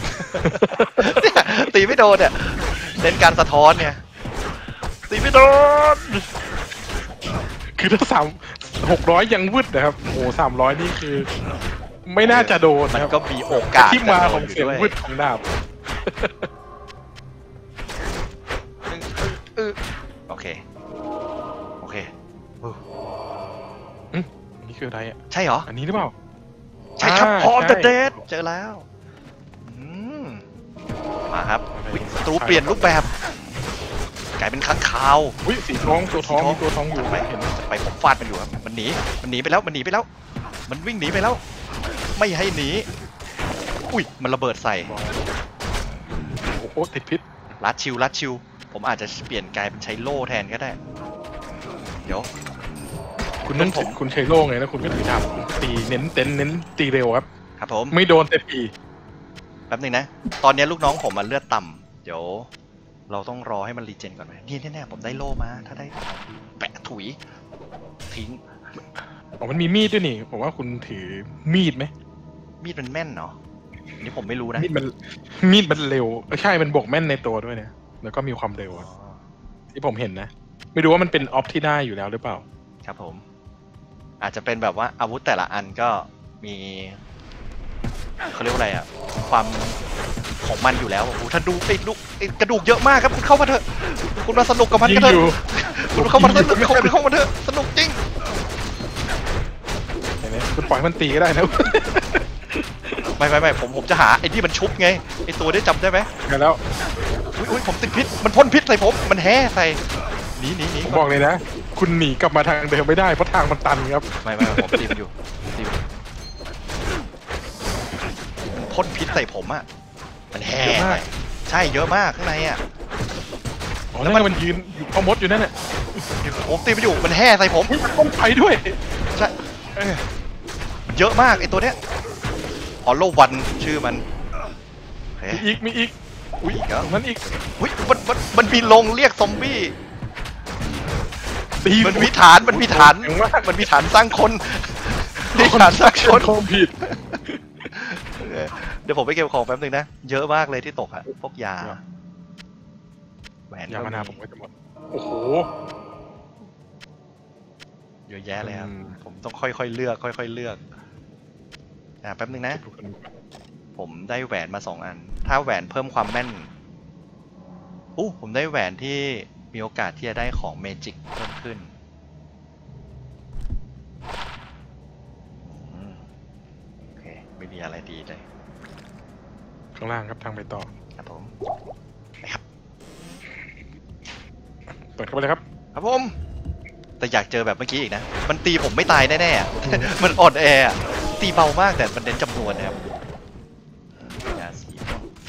ตีไม่โดนเนี่ยเน้นการสะท้อนเนี่ยตีไม่โดนคือถ้า600ยังวืดนะครับโอ้300นี่คือ ไม่น่าจะโดนมันนะครับก็มีโอกาสที่มาของเสียงวืดของดาบโอเคนี่คืออะไรอ่ะใช่เหรออันนี้หรือเปล่าใช่ครับอ่า Hall of the ใช่ Dead เจอแล้วมาครับอุ๊ยศัตรูเปลี่ยนรูปแบบ กลายเป็นค้างคาวอุ้ยสีทองตัวทองมีตัวทองอยู่ไปเห็นไปผมฟาดมันอยู่ครับมันหนีไปแล้วมันวิ่งหนีไปแล้ว ไม่ให้หนีอุ้ยมันระเบิดใส่โอ้โหติดพิษลัดชิวผมอาจจะเปลี่ยนกลายเป็นใช้โล่แทนก็ได้ เดี๋ยวคุณนั่นคุณใช้โล่ไงแล้วคุณก็ถือดาบตีเน้นตีเร็วครับครับผมไม่โดนแต่ทีแป๊บนึงนะ ตอนนี้ลูกน้องผมมันเลือดต่ำเดี๋ยว เราต้องรอให้มันรีเจนก่อนไหมนี่แน่ๆผมได้โล่มาถ้าได้แปะถุยทิ้งอ๋อมันมีมีดด้วยนี่ผมว่าคุณถือมีดไหมมีดมันแม่นเนาะนี่ผมไม่รู้นะมีดมันเร็วใช่มันบวกแม่นในตัวด้วยนะแล้วก็มีความเร็วอะที่ผมเห็นนะไม่รู้ว่ามันเป็นออฟที่ได้อยู่แล้วหรือเปล่าครับผม อาจจะเป็นแบบว่าอาวุธแต่ละอันก็มีเขาเรียกว่าอะไรอะความของมันอยู่แล้วโอ้โหท่านดูไอ้ลูกไอ้กระดูกเยอะมากครับคุณเข้ามาเถอะคุณมาสนุกกับมันกันเถยิงอยู่อะคุณเข้ามาเถอะเข้ามาเถอะสนุกจริงเห็นไหมคุณปล่อยมันตีก็ได้นะไม่ผมจะหาไอ้ที่มันชุบไงไอ้ตัวได้จำได้ไหมแล้วอุ้ยผมติดพิษมันพ่นพิษใส่ผมมันแห่ใส่หนีผมบอกเลยนะคุณหนีกลับมาทางเดิมไม่ได้เพราะทางมันตันครับไม่ผมตีมันอยู่พ่นพิษใส่ผมอ่ะมันแห่ใส่ใช่เยอะมากข้างในอ่ะอ๋อแล้วมันยืนอยู่พ่อมดอยู่นั่นแหละผมตีมันอยู่มันแห่ใส่ผมมันต้องไปด้วยใช่เยอะมากไอ้ตัวเนี้ยฮอลโลวันชื่อมันมีอีกอุ้ยอีกแล้วมันอีกอุ้ยมันมีลงเรียกซอมบี้ตีมันมีฐานสร้างคนมีฐานสร้างคนคอมผิดเดี๋ยวผมไปเก็บของแป๊บนึงนะเยอะมากเลยที่ตกอะพวกยาแหวนยามานาผมก็จะหมดโอ้โหเยอะแยะเลยครับผมต้องค่อยๆเลือกแป๊บนึงนะผมได้แหวนมา2 อันถ้าแหวนเพิ่มความแม่นผมได้แหวนที่มีโอกาสที่จะได้ของเมจิกเพิ่มขึ้นโอเคไม่มีอะไรดีเลยข้างล่างครับทางไปต่อครับผมนะครับเปิดเข้าไปเลยครับครับผมแต่อยากเจอแบบเมื่อกี้อีกนะมันตีผมไม่ตายแน่ๆอะ มันอ่อนแออะตีเบามากแต่มันเน้นจำนวนนะครับยาสี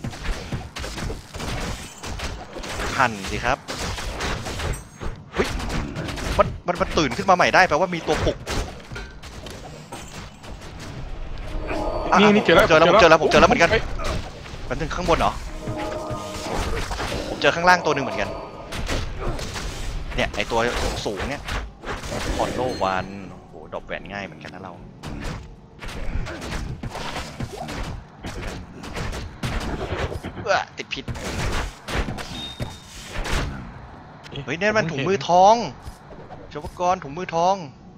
หั่นสิครับเฮ้ยมันตื่นขึ้นมาใหม่ได้แปลว่ามีตัวปลุกนี่เจอแล้วผมเจอแล้วเหมือนกันมันถึงข้างบนเหรอผมเจอข้างล่างตัวหนึ่งเหมือนกันเนี่ยไอตัวสูงเนี่ยคอนโลวันโอ้โหดรอปแหวนง่ายเหมือนกันนะเราติดพิษเฮ้ยเนี่ยมันถุงมือทองชวกรถุงมือทอง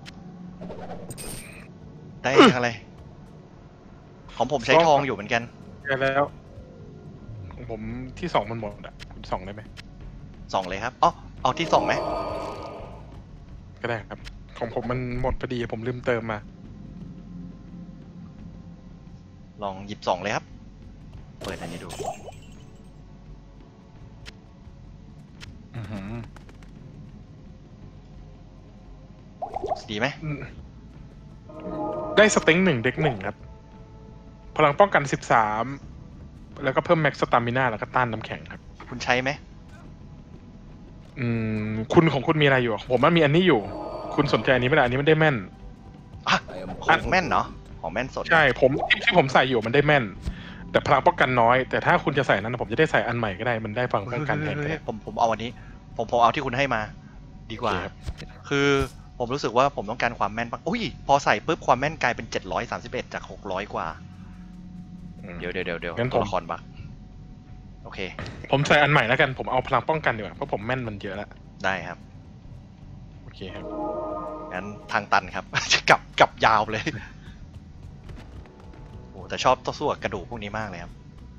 ได้อะไรของผมใช้ทองอยู่เหมือนกันได้แล้วของผมที่สองมันหมดอ่ะคุณส่องได้ไหมส่องเลยครับอ๋อเอาที่ส่องไหมก็ได้ครับ ของผมมันหมดพอดีผมลืมเติมมาลองหยิบส่องเลยครับเปิดอันนี้ดูอื้อหือดีไหมได้สเต็งหนึ่งเด็กหนึ่งครับ พลังป้องกัน13แล้วก็เพิ่มแม็กสตามิน่าแล้วก็ต้านน้ำแข็งครับคุณใช้ไหมคุณของคุณมีอะไรอยู่ ผมมันมีอันนี้อยู่ คุณสนใจอันนี้ไหมล่ะอันนี้มันได้แม่นอ่ะของแม่นเนาะของแม่นสดใช่ผมที่ผมใส่อยู่มันได้แม่น แต่พลังป้องกันน้อย แต่ถ้าคุณจะใส่นั้นผมจะได้ใส่อันใหม่ก็ได้มันได้พลังป้องกันแทนก็ได้ผมเอาอันนี้ผมเอาที่คุณให้มาดีกว่าโอเคครับคือผมรู้สึกว่าผมต้องการความแม่นปะอุ้ยพอใส่ปุ๊บความแม่นกลายเป็น731จาก600กว่าเดี๋ยวงั้นผมตัวละครบักโอเคผมใส่อันใหม่แล้วกันผมเอาพลังป้องกันดีกว่าเพราะผมแม่นมันเยอะแล้วได้ครับโอเคครับงั้นทางตันครับ จะกลับยาวเลยโอ้แต่ชอบตัวสู้กับกระดูกพวกนี้มากเลยครับ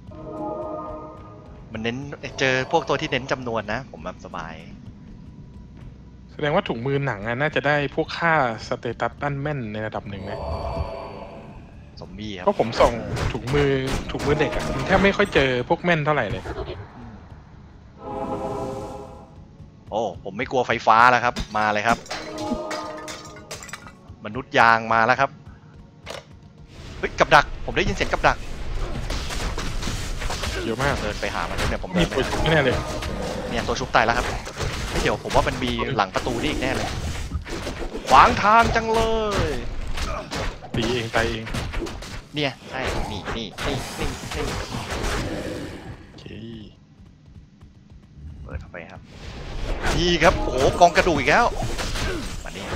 มันเน้นเจอพวกตัวที่เน้นจำนวนนะผมแบบสบายแสดงว่าถุงมือหนังน่าจะได้พวกค่าสเตตัสด้านแม่นในระดับหนึ่งนะซอมบี้ครัเพราะผมส่องถุงมือเด็กมันแทบไม่ค่อยเจอพวกแม่นเท่าไหร่เลยโอ้ผมไม่กลัวไฟฟ้าแล้วครับมาเลยครับมนุษย์ยางมาแล้วครับเฮ้ยกับดักผมได้ยินเสียงกับดักเยอะมากเดินไปหามันเนี่ยผมเดิมีนไปตัวชุบแน่เลยเนี่ยตัวชุบตายแล้วครับเฮ้ยเดี๋ยวผมว่ามันมีหลังประตูนี่อีกแน่เลยขวางทางจังเลยตีเองตายเองเนี่ยใช่นี่โอเคเปิดเข้าไปครับนี่ครับโอ้โหกองกระดูกอีกแล้วมานี่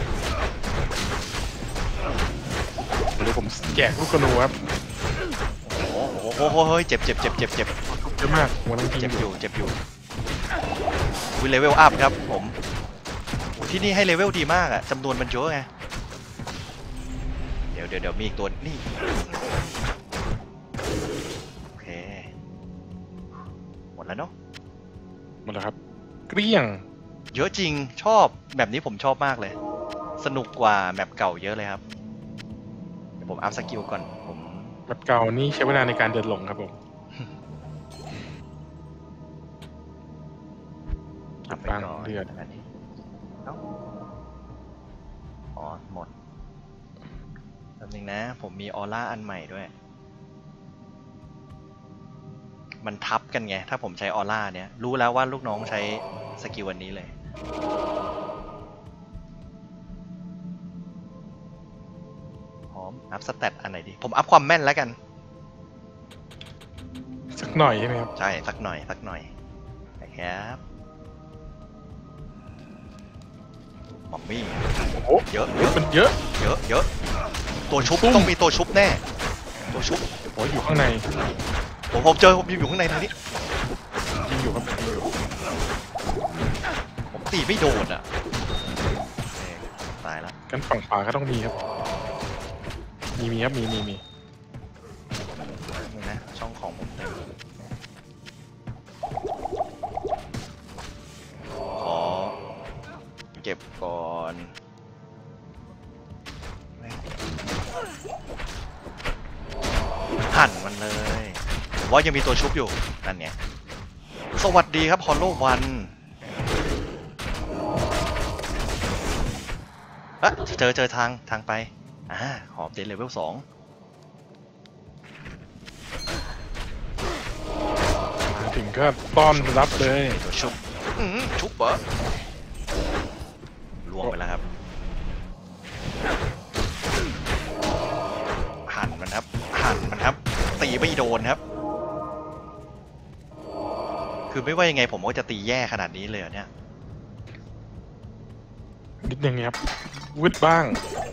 เดี๋ยวผมแจกลูกกระนูครับโอ้โหเฮ้ยเจ็บเยอะมากหัวทั้งทีเจ็บอยู่วิเลเวลอัพครับผมโอ้ที่นี่ให้เลเวลดีมากอะจำนวนมันเยอะไงเดี๋ยวมีอีกตัวนี่โอเคหมดแล้วเนาะหมดแล้วครับเกลี้ยงเยอะจริงชอบแบบนี้ผมชอบมากเลย สนุกกว่าแมปเก่าเยอะเลยครับเดี๋ยวผมอัพสกิลก่อนผมแบบเก่านี่ใช้เวลาในการเดินหลงครับผมอัพไปก่อนเลือดอันนี้เอ้าอ๋อหมดแป๊บนึงนะผมมีออร่าอันใหม่ด้วยมันทับกันไงถ้าผมใช้ออร่าเนี้ยรู้แล้วว่าลูกน้องใช้สกิลวันนี้เลยพร้อมอัพสเตตอันไหนดีผมอัพความแม่นแล้วกันสักหน่อยใช่ไหมครับใช่สักหน่อยนะครับหมอมมี่โอ้เยอะมันเยอะตัวชุบตุ้มต้องมีตัวชุบแน่ตัวชุบโอ้ยอยู่ข้างในผมเจอผมอยู่ข้างในทางนี้ยิงอยู่ครับยิงอยู่ผมตีไม่โดนอ่ะตายแล้วกันฝั่งขวาก็ต้องมีครับมีครับมีนี่นะช่องของผมเต็มขอเก็บก่อนหั่นมันเลยผมว่ายังมีตัวชุบอยู่นั่นไงสวัสดีครับฮอลโลวันเจอทางไปหอมเดนเลเวล2 มาถึงก็ต้อนรับเลยตัวชุบชุบเหรอล่วงไปแล้วครับหั่นมันครับตีไม่โดนครับคือไม่ว่ายังไงผมก็จะตีแย่ขนาดนี้เลยเหรอเนี่ยนิดนึงครับวึดบ้าง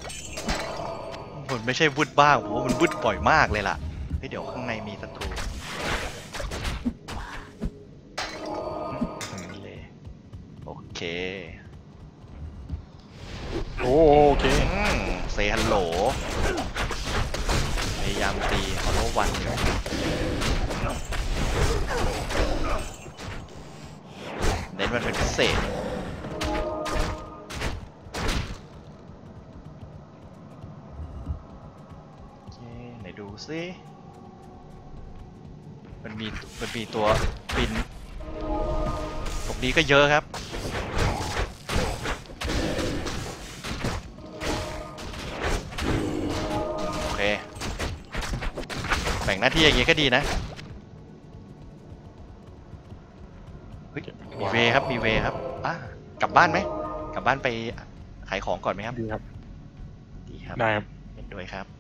มันไม่ใช่วุดบ้างผมว่ามันวุดบ่อยมากเลยล่ะเฮ้ยเดี๋ยวข้างในมีศัตรูโอเคเซฮัลโหลพยายามตีออโต้วันอยู่เน้นมันเป็นพิเศษโอเคไหนดูซิมันมีตัวบินตรงนี้ก็เยอะครับโอเคแบ่งหน้าที่อย่างงี้ก็ดีนะเฮ้ยมีเวครับมีเวครับอ่ะกลับบ้านไหมกลับบ้านไปขายของก่อนไหมครับดีครับดีครับได้ครับเห็นด้วยครับ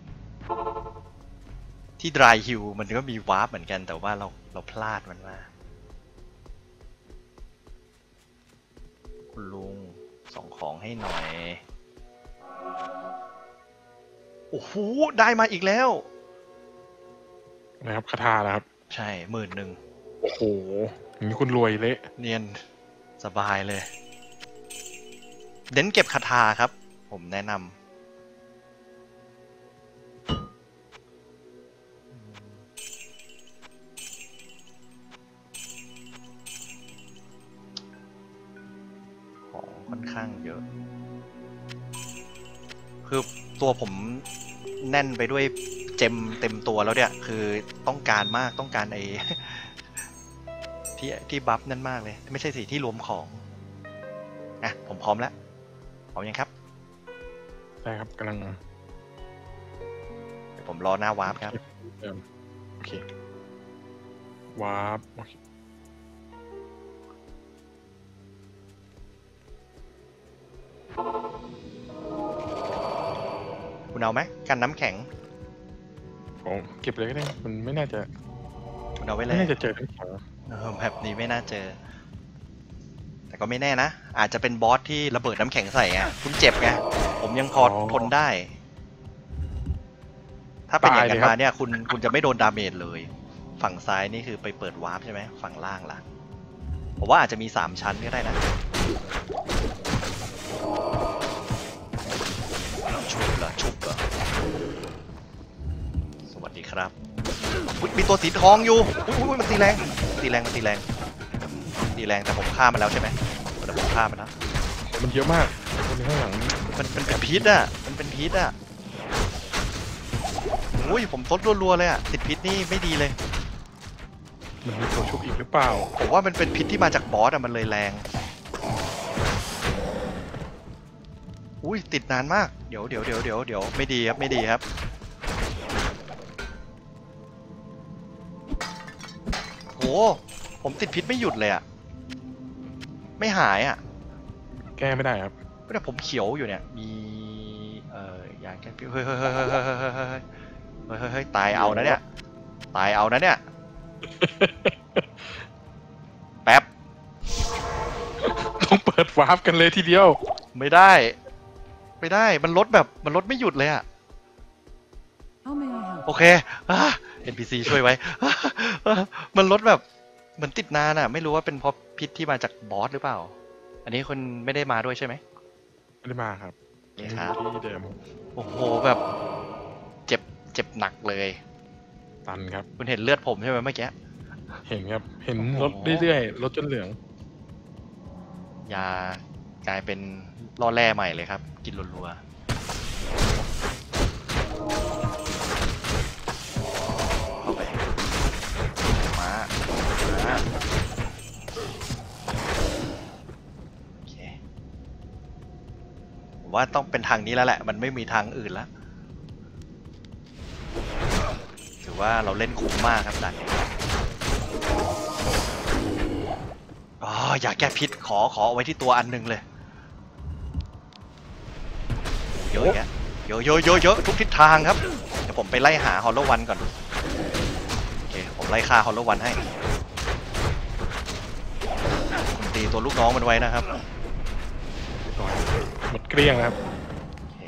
ที่ Dry Hill มันก็มีวาร์ปเหมือนกันแต่ว่าเราพลาดมันมาคุณลุงส่งของให้หน่อย โอ้โห ได้มาอีกแล้วนะครับคาถานะครับใช่ 11,000 โอ้โหอย่างนี้คุณรวยเละเนียนสบายเลย เน้นเก็บคาถาครับ ผมแนะนำของค่อนข้างเยอะ คือตัวผมแน่นไปด้วยเจมเต็มตัวแล้วเนี่ย คือต้องการมากต้องการไอ้ ที่บัฟนั่นมากเลย ไม่ใช่สิที่รวมของ อ่ะ ผมพร้อมแล้วพร้อมยังครับได้ครับกำลังเดี๋ยวผมรอหน้าวาร์ปครับโอเควาร์ปโอเคคุณเอาไหมกันน้ำแข็งผมเก็บเลยก็ได้มันไม่น่าจะคุณเอาไว้เลไม่ยน่าจะเจอทั้งสองแบบนี้ไม่น่าเจอ แต่ก็ไม่แน่นะ อาจจะเป็นบอสที่ระเบิดน้ำแข็งใส่ไงคุณเจ็บไง ผมยังพอทนได้ ถ้าเป็นอย่างนั้นมาเนี่ย คุณจะไม่โดนดาเมจเลย ฝั่งซ้ายนี่คือไปเปิดวาร์ปใช่ไหม ฝั่งล่างล่ะ ผมว่าอาจจะมี3ชั้นก็ได้นะ ชุบเหรอชุบเหรอสวัสดีครับอุ๊ยมีตัวสีทองอยู่อุ้ยมันตีแรงตีแรงมันตีแรงตีแรงแต่ผมฆ่ามันแล้วใช่ไหมแต่ผมฆ่ามันแล้วมันเยอะมากคนข้างหลังมันเป็นพิษอ่ะมันเป็นพิษอ่ะอุ้ยผมทดรัวๆเลยอ่ะติดพิษนี่ไม่ดีเลยมันมีตัวชุบอีกหรือเปล่าผมว่ามันเป็นพิษที่มาจากบอสอ่ะมันเลยแรงอุ้ยติดนานมากเดี๋ยวไม่ดีครับไม่ดีครับโหผมติดพิษไม่หยุดเลยอ่ะไม่หายอ่ะแก้ไม่ได้ครับก็แต่ผมเขียวอยู่เนี่ยมียาแก้พิษเฮ้ยตายเอานะเนี่ยตายเอานะเนี่ยแป๊บต้องเปิดวาร์ปกันเลยทีเดียวไม่ได้มันลดไม่หยุดเลยอ่ะ How may I help? โอเคNPC ช่วยไว้ มันลดแบบเหมือนติดนานอ่ะไม่รู้ว่าเป็นเพราะพิษที่มาจากบอสหรือเปล่า อันนี้คุณไม่ได้มาด้วยใช่ไหมไม่ได้มาครับโอเคครับที่เดิมโอ้โหแบบเจ็บหนักเลยตันครับคุณเห็นเลือดผมใช่ไหมเมื่อกี้เห็นครับเห็นโอ้โหลดเรื่อยๆลดจนเหลืองยากลายเป็นล่อแร่ใหม่เลยครับ กินรัวๆเข้าไปมาโอเคผมว่าต้องเป็นทางนี้แล้วแหละ มันไม่มีทางอื่นแล้วถือว่าเราเล่นคุ้มมากครับด่านนี้อยากแก้พิษขอเอาไว้ที่ตัวอันหนึงเลยเยอะแยะเยอะทุกทิศทางครับเดี๋ยวผมไปไล่หาฮอลโลวันก่อนโอเคผมไล่ฆ่าฮอลโลวันให้คุณตีตัวลูกน้องมันไว้นะครับหมดเกลี้ยงนะครับโอเค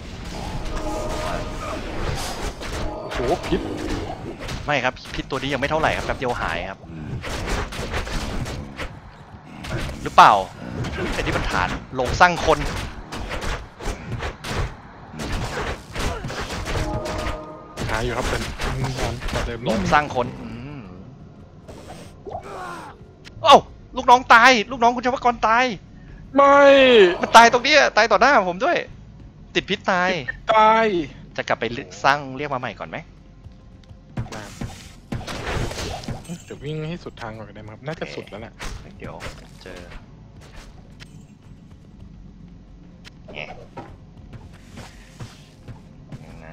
โอ้โหพิษไม่ครับพิษตัวนี้ยังไม่เท่าไหร่ครับแป๊บเดียวหายครับหรือเปล่าไอ้นี่มันฐานลงสร้างคนหาอยู่ครับเป็นงานต่อเดิมลงสร้างคนเอ้าลูกน้องตายลูกน้องคุณชวกรตายไม่มันตายตรงนี้อะตายต่อหน้าผมด้วย ติดพิษตายตายจะกลับไปสร้างเรียกมาใหม่ก่อนไหมเดี๋ยววิ่งให้สุดทางก่อนก็ได้ครับน่าจะสุดแล้วแหละเดี๋ยวเจอแง่นะ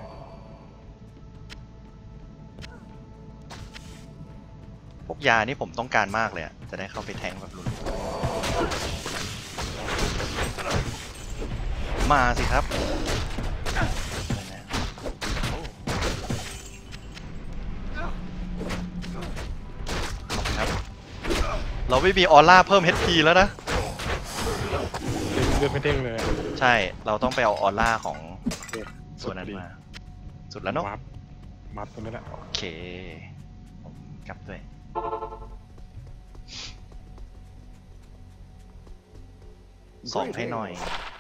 พวกยานี่ผมต้องการมากเลยอะจะได้เข้าไปแทงแบบรุนมาสิครับโอ้ครับ เราไม่มีออร่าเพิ่ม HP แล้วนะเลือดไม่เด้งเลยใช่ เราต้องไปเอาออร่าของส่วนนั้นมา สุดแล้วเนาะมัดตรงนี้แหละโอเค ผมกลับด้วย ส่องให้หน่อย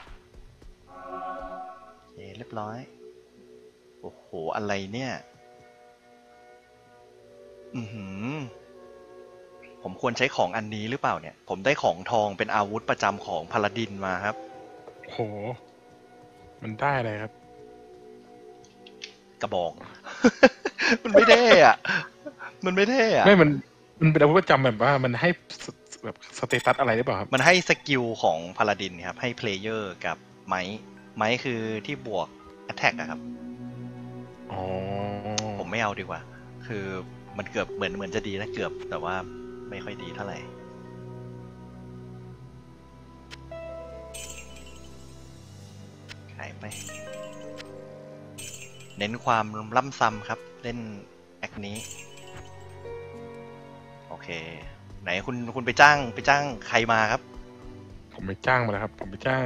โอเค เรียบร้อย โอ้โห อะไรเนี่ย ผมควรใช้ของอันนี้หรือเปล่าเนี่ย ผมได้ของทองเป็นอาวุธประจำของพาลาดินมาครับโหมันได้อะไรครับกระบอก มันไม่เท่อะ มันไม่เท่อะไม่มันเป็นอาวุธประจำแบบว่ามันให้แบบสเตตัสอะไรหรือเปล่าครับมันให้สกิลของพาลาดินครับ ให้เพลเยอร์กับไม้คือที่บวก Attack อะครับอ๋อผมไม่เอาดีกว่า คือมันเกือบเหมือนจะดีนะเกือบ แต่ว่าไม่ค่อยดีเท่าไหร่ ขายไป เน้นความล่ำซ้ำครับ เล่นแอคนี้ โอเค ไหนคุณไปจ้างใครมาครับผมไปจ้างมาแล้วครับ ผมไปจ้าง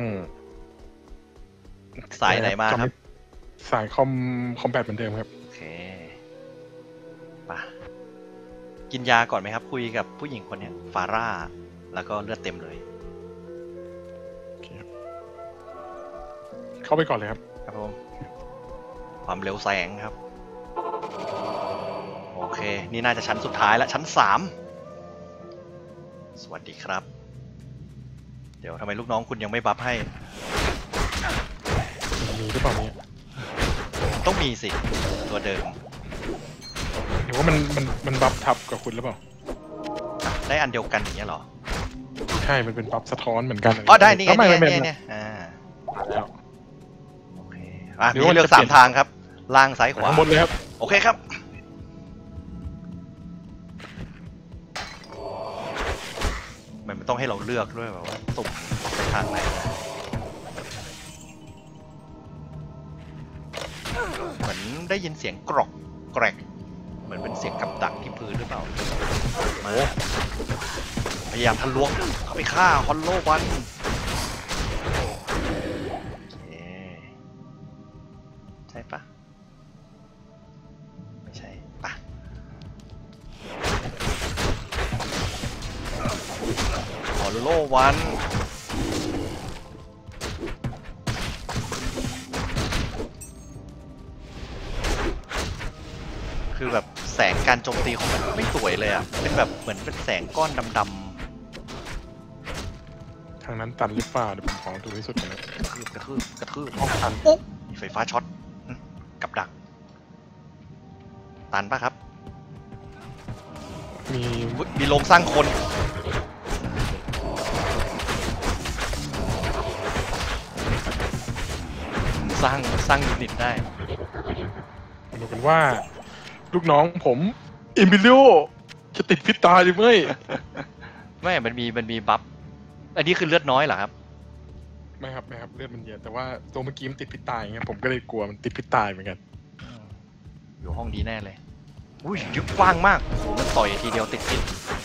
สายไหนมาครับสายคอมแบทเหมือนเดิมครับโอเคป่ะกินยาก่อนไหมครับ คุยกับผู้หญิงคนเนี้ยฟาร่า แล้วก็เลือดเต็มเลยเข้าไปก่อนเลยครับครับผม ความเร็วแสงครับ โอเค นี่น่าจะชั้นสุดท้ายแล้ว ชั้น 3 สวัสดีครับ เดี๋ยวทำไมลูกน้องคุณยังไม่บัฟให้มีหรือเปล่าเนี่ยต้องมีสิ ตัวเดิมหรือว่ามันบัฟทับกับคุณหรือเปล่าได้อันเดียวกันอย่างเงี้ยเหรอใช่มันเป็นบัฟสะท้อนเหมือนกันอ๋อ ได้นี่ไงไม่เนี่ยอ่าแล้วโอเคอ่ะหรือว่ามีเลือกจะเปลี่ยน 3 ทางครับ ล่างซ้ายขวาข้างบนเลยครับโอเคครับ มันต้องให้เราเลือกด้วยแบบว่าสุ่มไปทางไหนนะเหมือนได้ยินเสียงกรอกแกรกเหมือนเป็นเสียงกับดักที่พื้นหรือเปล่ามาพยายามทะลวงเข้าไปฆ่าฮอลโลวันโอเคใช่ปะไม่ใช่ปะฮอลโลวันคือแบบแสงการโจมตีของมันไม่สวยเลยอ่ะ เป็นแบบเหมือนเป็นแสงก้อนดำทางนั้นตันหรือเปล่าเดี๋ยวผมขอดูที่สุดก่อนนะๆกระทืบห้องตันอุ๊บมีไฟฟ้าช็อตกับดัก ตันปะครับมีมีโรงสร้างคน สร้างยูนิตได้มาดูกันว่า ลูกน้องผมเอมิลิโอจะติดพิษตายหรือไม่ไม่มันมีบัฟ อันนี้คือเลือดน้อยเหรอครับไม่ครับเลือดมันเยอะแต่ว่าตัวเมื่อกี้มันติดพิษตายไงผมก็เลยกลัวมันติดพิษตายเหมือนกันอยู่ห้องนี้แน่เลย อุ้ยยึกกว้างมาก โอ้โห มันต่อยทีเดียวติดพิษ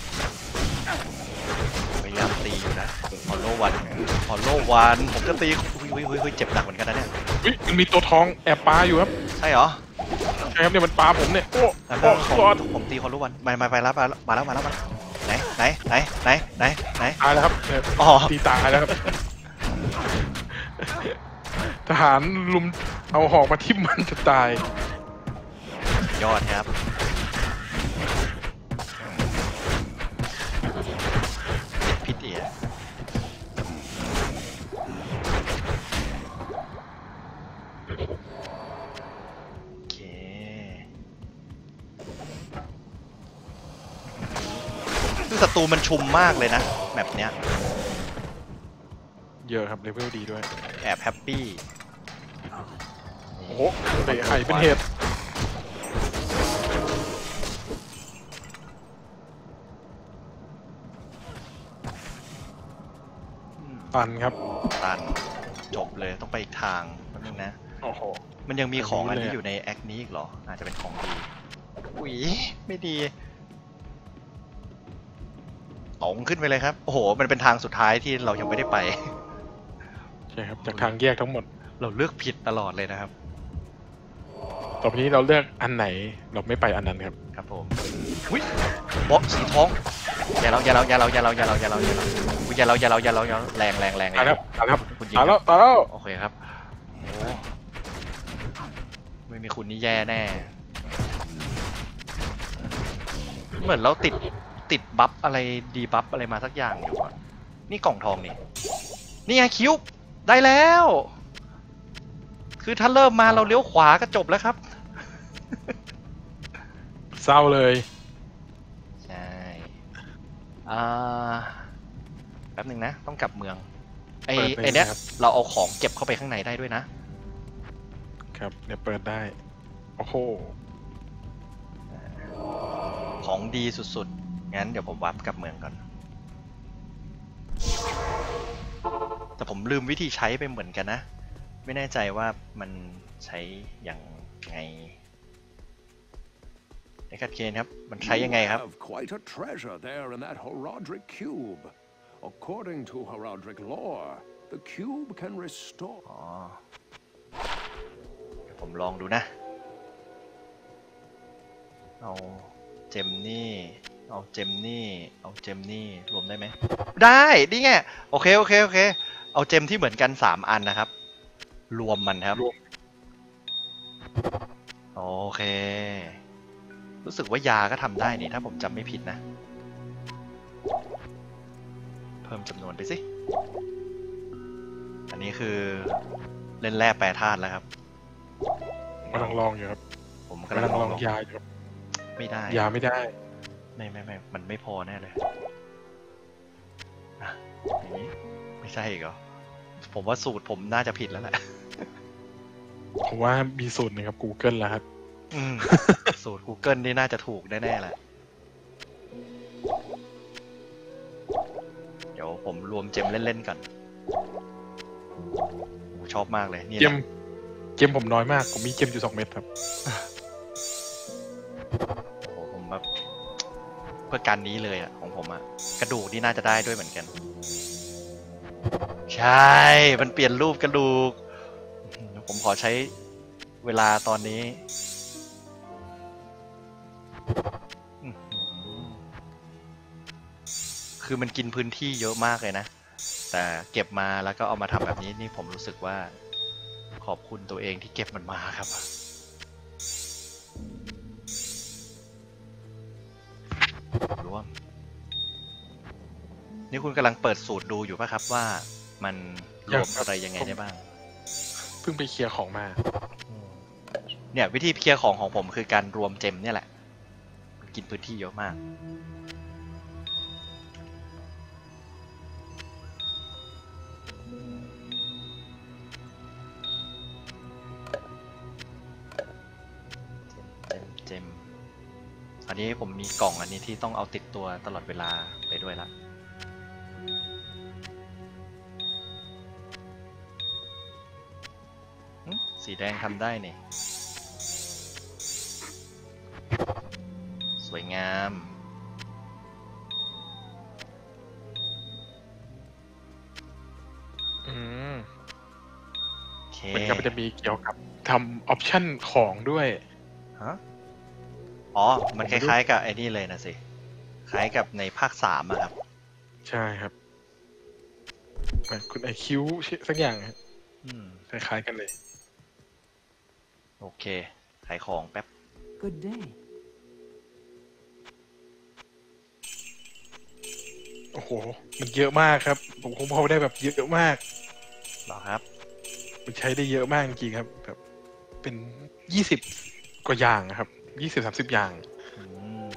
พยายามตีอยู่นะฮอลโลวันผมจะตีอุ้ยเจ็บหนักเหมือนกันนะเนี่ยอุ๊ยมันมีตัวท้องแอบปลาอยู่ครับใช่เหรอใช่ครับเนี่ยมันปลาผมเนี่ยโอ้แล้วโอ้กอดผมตีฮอลโลวันมาแล้วไหนตายแล้วครับเนี่ยอ๋อตีตายแล้วครับ ทหารลุมเอาหอกมาทิ่มมันจะตายยอดครับพิษเอียโอเคคือศัตรูมันชุมมากเลยนะแบบเนี้ยเยอะครับเลเวลดีด้วยแอบแฮปปี้โอ้โหเตะไข่เป็นเหตุตันครับตันจบเลยต้องไปอีกทางนิดนึงนะโอ้โหมันยังมีของอันนี้เลยอะอยู่ในแอคนี้อีกเหรอ อาจจะเป็นของดีอุ๊ยไม่ดีตรงขึ้นไปเลยครับ โอ้โห มันเป็นทางสุดท้ายที่เรายังไม่ได้ไปใช่ครับจากทางแยกทั้งหมดเราเลือกผิดตลอดเลยนะครับต่อไปนี้เราเลือกอันไหนเราไม่ไปอันนั้นครับครับผมอุ้ยบล็อกสีทองอย่าเราแรงตายแล้วตายแล้วคุณยิงตายแล้วตายแล้วโอเคครับโอ้ไม่มีคุณนี่แย่แน่ เหมือนเราติดบัฟอะไรดีบัฟอะไรมาสักอย่างอยู่อะนี่กล่องทองนี่ไงคิวได้แล้ว คือถ้าเริ่มมาเราเลี้ยวขวาก็จบแล้วครับเศร้าเลยใช่แป๊บหนึ่งนะ ต้องกลับเมือง ไอ้เนี้ยเราเอาของเก็บเข้าไปข้างในได้ด้วยนะครับเดี๋ยวเปิดได้โอ้โหของดีสุดๆ งั้นเดี๋ยวผมวับกลับเมืองก่อน แต่ผมลืมวิธีใช้ไปเหมือนกันนะ ไม่แน่ใจว่ามันใช้ยังไงในกัดเคนครับ มันใช้ยังไงครับ You have quite a treasure there in that Horadric cube. According to Horadric lore, the cube can restore. อ๋อ เดี๋ยวผมลองดูนะ เอาเจมนี่ เอาเจมนี่ เอาเจมนี่ รวมได้ไหม ได้นี่ไง โอเค เอาเจมที่เหมือนกัน3อันนะครับ รวมมันครับรวมโอเค รู้สึกว่ายาก็ทำได้นี่ถ้าผมจำไม่ผิดนะ เพิ่มจำนวนไปสิ อันนี้คือเล่นแร่แปรธาตุแล้วครับกำลังลองอยู่ครับผมกำลังลองลองยาอยู่ครับไม่ได้ยาไม่ได้ไม่มันไม่พอแน่เลยอ่ะอย่างนี้ไม่ใช่อีกเหรอ ผมว่าสูตรผมน่าจะผิดแล้วแหละผมว่ามีสูตรหนึ่งครับ Google แล้วครับสูตร Google นี่น่าจะถูกแน่ๆแหละ เดี๋ยวผมรวมเจมเล่นๆก่อนโอ้ชอบมากเลยนี่แหเจละมผมน้อยมาก ผมมีเจมอยู่2 เม็ดครับโอ้โหผมแบบเพื่อการนี้เลยอะของผมอะกระดูกนี่น่าจะได้ด้วยเหมือนกัน ใช่ มันเปลี่ยนรูปกระดูก ผมขอใช้เวลาตอนนี้อื้อหือคือมันกินพื้นที่เยอะมากเลยนะ แต่เก็บมาแล้วก็เอามาทำแบบนี้นี่ผมรู้สึกว่าขอบคุณตัวเองที่เก็บมันมาครับ ร่วมนี่คุณกำลังเปิดสูตรดูอยู่ป่ะครับว่ามันรวมอะไรยังไงได้บ้างเพิ่งไปเคลียร์ของมาเนี่ยวิธีเคลียร์ของผมคือการรวมเจมเนี่ยแหละมันกินพื้นที่เยอะมาก เจมอันนี้ผมมีกล่องอันนี้ที่ต้องเอาติดตัวตลอดเวลาไปด้วยละสีแดงทำได้นี่ สวยงาม โอเคมันก็จะมีเกี่ยวกับทำออปชั่นของด้วยฮะอ๋อ มันคล้ายๆกับไอ้นี่เลยนะสิ คล้ายกับในภาค3อะครับใช่ครับคุณไอคิวสักอย่างฮะอืมคล้ายๆกันเลยโอเค ขายของแป๊บ Good day. โอ้โห มันเยอะมากครับ ผมคงพอได้แบบเยอะมากเหรอครับมันใช้ได้เยอะมากจริงๆครับ แบบเป็น20กว่าอย่างนะครับ20-30อย่างอืม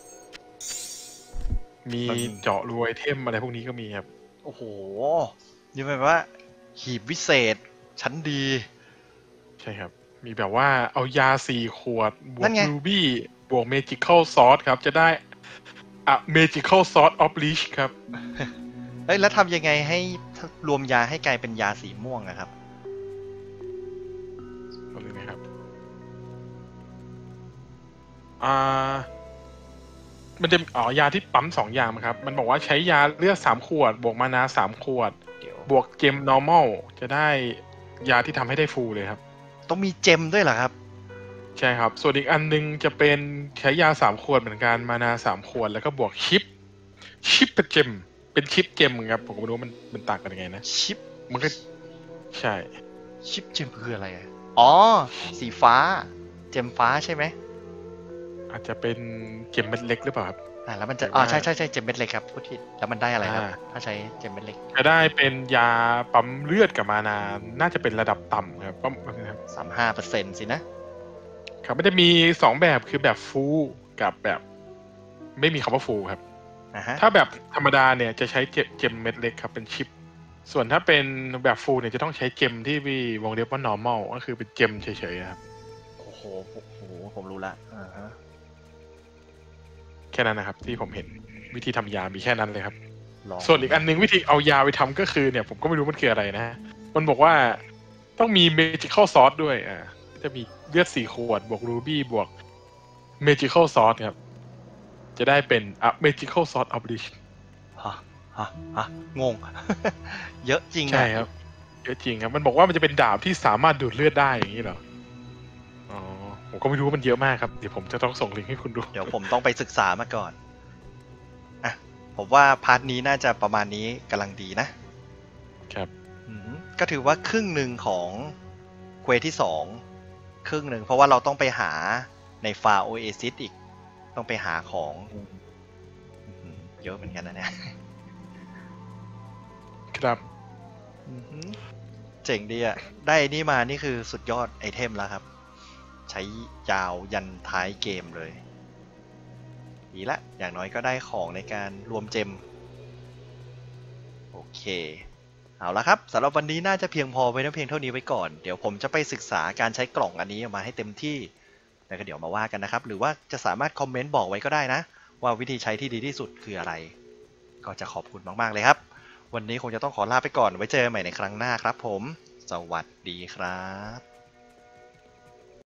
มีมันเจาะรูไอเทมอะไรพวกนี้ก็มีครับโอ้โห นี่หมายว่า หีบวิเศษ ชั้นดีใช่ครับ มีแบบว่าเอายา4 ขวด บวนั่กนไงรูบี้บวกเมจิค a l ซอสครับ จะได้เมจิค a l ซอสออฟลิชครับเอ้ยแล้วทำยังไงให้รวมยาให้กลายเป็นยาสีม่วงนะครับเอาเลยนะครับ อ่า มันจะยาที่ปั๊ม2 อย่างครับ มันบอกว่าใช้ยาเลือด3 ขวด บวกมานา3 ขวดเดี๋ยวบวกเจม normal จะได้ยาที่ทำให้ได้ฟูลเลยครับต้องมีเจมด้วยเหรอครับใช่ครับ ส่วนอีกอันนึงจะเป็นใช้ยา3 ขวดเหมือนกัน มานา3 ขวด แล้วก็บวกชิปเป็นเจม เป็นชิปเจมครับ ผมก็ไม่รู้มันต่างกันยังไงนะชิปมันก็ใช่ชิปเจมคืออะไรอะอ๋อ สีฟ้า เจมฟ้าใช่ไหมอาจจะเป็นเจมเม็ดเล็กหรือเปล่าครับแล้วมันจะหรือว่าใช่เจมเม็ดเล็กครับพูดผิดแล้วมันได้อะไรครับอ่าถ้าใช้เจมเม็ดเล็กจะได้เป็นยาปั๊มเลือดกับมานา น่าจะเป็นระดับต่ำครับก็นะครับ 35%สินะครับมันจะมี2 แบบคือแบบฟูลกับแบบไม่มีคำว่าฟูลครับนะฮะถ้าแบบธรรมดาเนี่ยจะใช้เจมเม็ดเล็กครับเป็นชิป ส่วนถ้าเป็นแบบฟูลเนี่ยจะต้องใช้เจมที่มีวงเล็บว่า normal ก็คือเป็นเจมเฉยๆนะครับโอ้โห ผมรู้ละฮะแค่นั้นนะครับที่ผมเห็นวิธีทำยามีแค่นั้นเลยครับลองส่วนอีกอันหนึงวิธีเอายาไปทำก็คือเนี่ยผมก็ไม่รู้มันคืออะไรนะ มันบอกว่าต้องมี magical sauce ด้วยจะมีเลือด4 ขวด บวกรูบี้บวก magical sauce ครับ จะได้เป็นmagical sauce of bliss ฮะงง เยอะจริงอะใช่ครับเยอะจริงครับ มันบอกว่ามันจะเป็นดาบที่สามารถดูดเลือดได้อย่างนี้เหรอ อ๋อ ผมก็ไม่รู้ว่ามันเยอะมากครับ เดี๋ยวผมจะต้องส่งลิงก์ให้คุณดูเดี๋ยวผมต้องไปศึกษามาก่อนอ่ะผมว่าพาร์ทนี้น่าจะประมาณนี้กำลังดีนะครับ ก็ถือว่าครึ่งหนึ่งของเควสที่2ครึ่งหนึ่งเพราะว่าเราต้องไปหาในฟาโอเอซิสอีก ต้องไปหาของเยอะเหมือนกันนะเนี่ยครับเจ๋งดีอ่ะ ได้นี่มานี่คือสุดยอดไอเทมแล้วครับ ใช้ยาวยันท้ายเกมเลยดีละ อย่างน้อยก็ได้ของในการรวมเจม โอเค เอาละครับสำหรับวันนี้น่าจะเพียงพอไว้นะเพียงเท่านี้ไว้ก่อน เดี๋ยวผมจะไปศึกษาการใช้กล่องอันนี้ออกมาให้เต็มที่แล้วก็เดี๋ยวมาว่ากันนะครับ หรือว่าจะสามารถคอมเมนต์บอกไว้ก็ได้นะ ว่าวิธีใช้ที่ดีที่สุดคืออะไร ก็จะขอบคุณมากๆเลยครับ วันนี้คงจะต้องขอลาไปก่อนไว้เจอกันใหม่ในครั้งหน้าครับผม สวัสดีครับ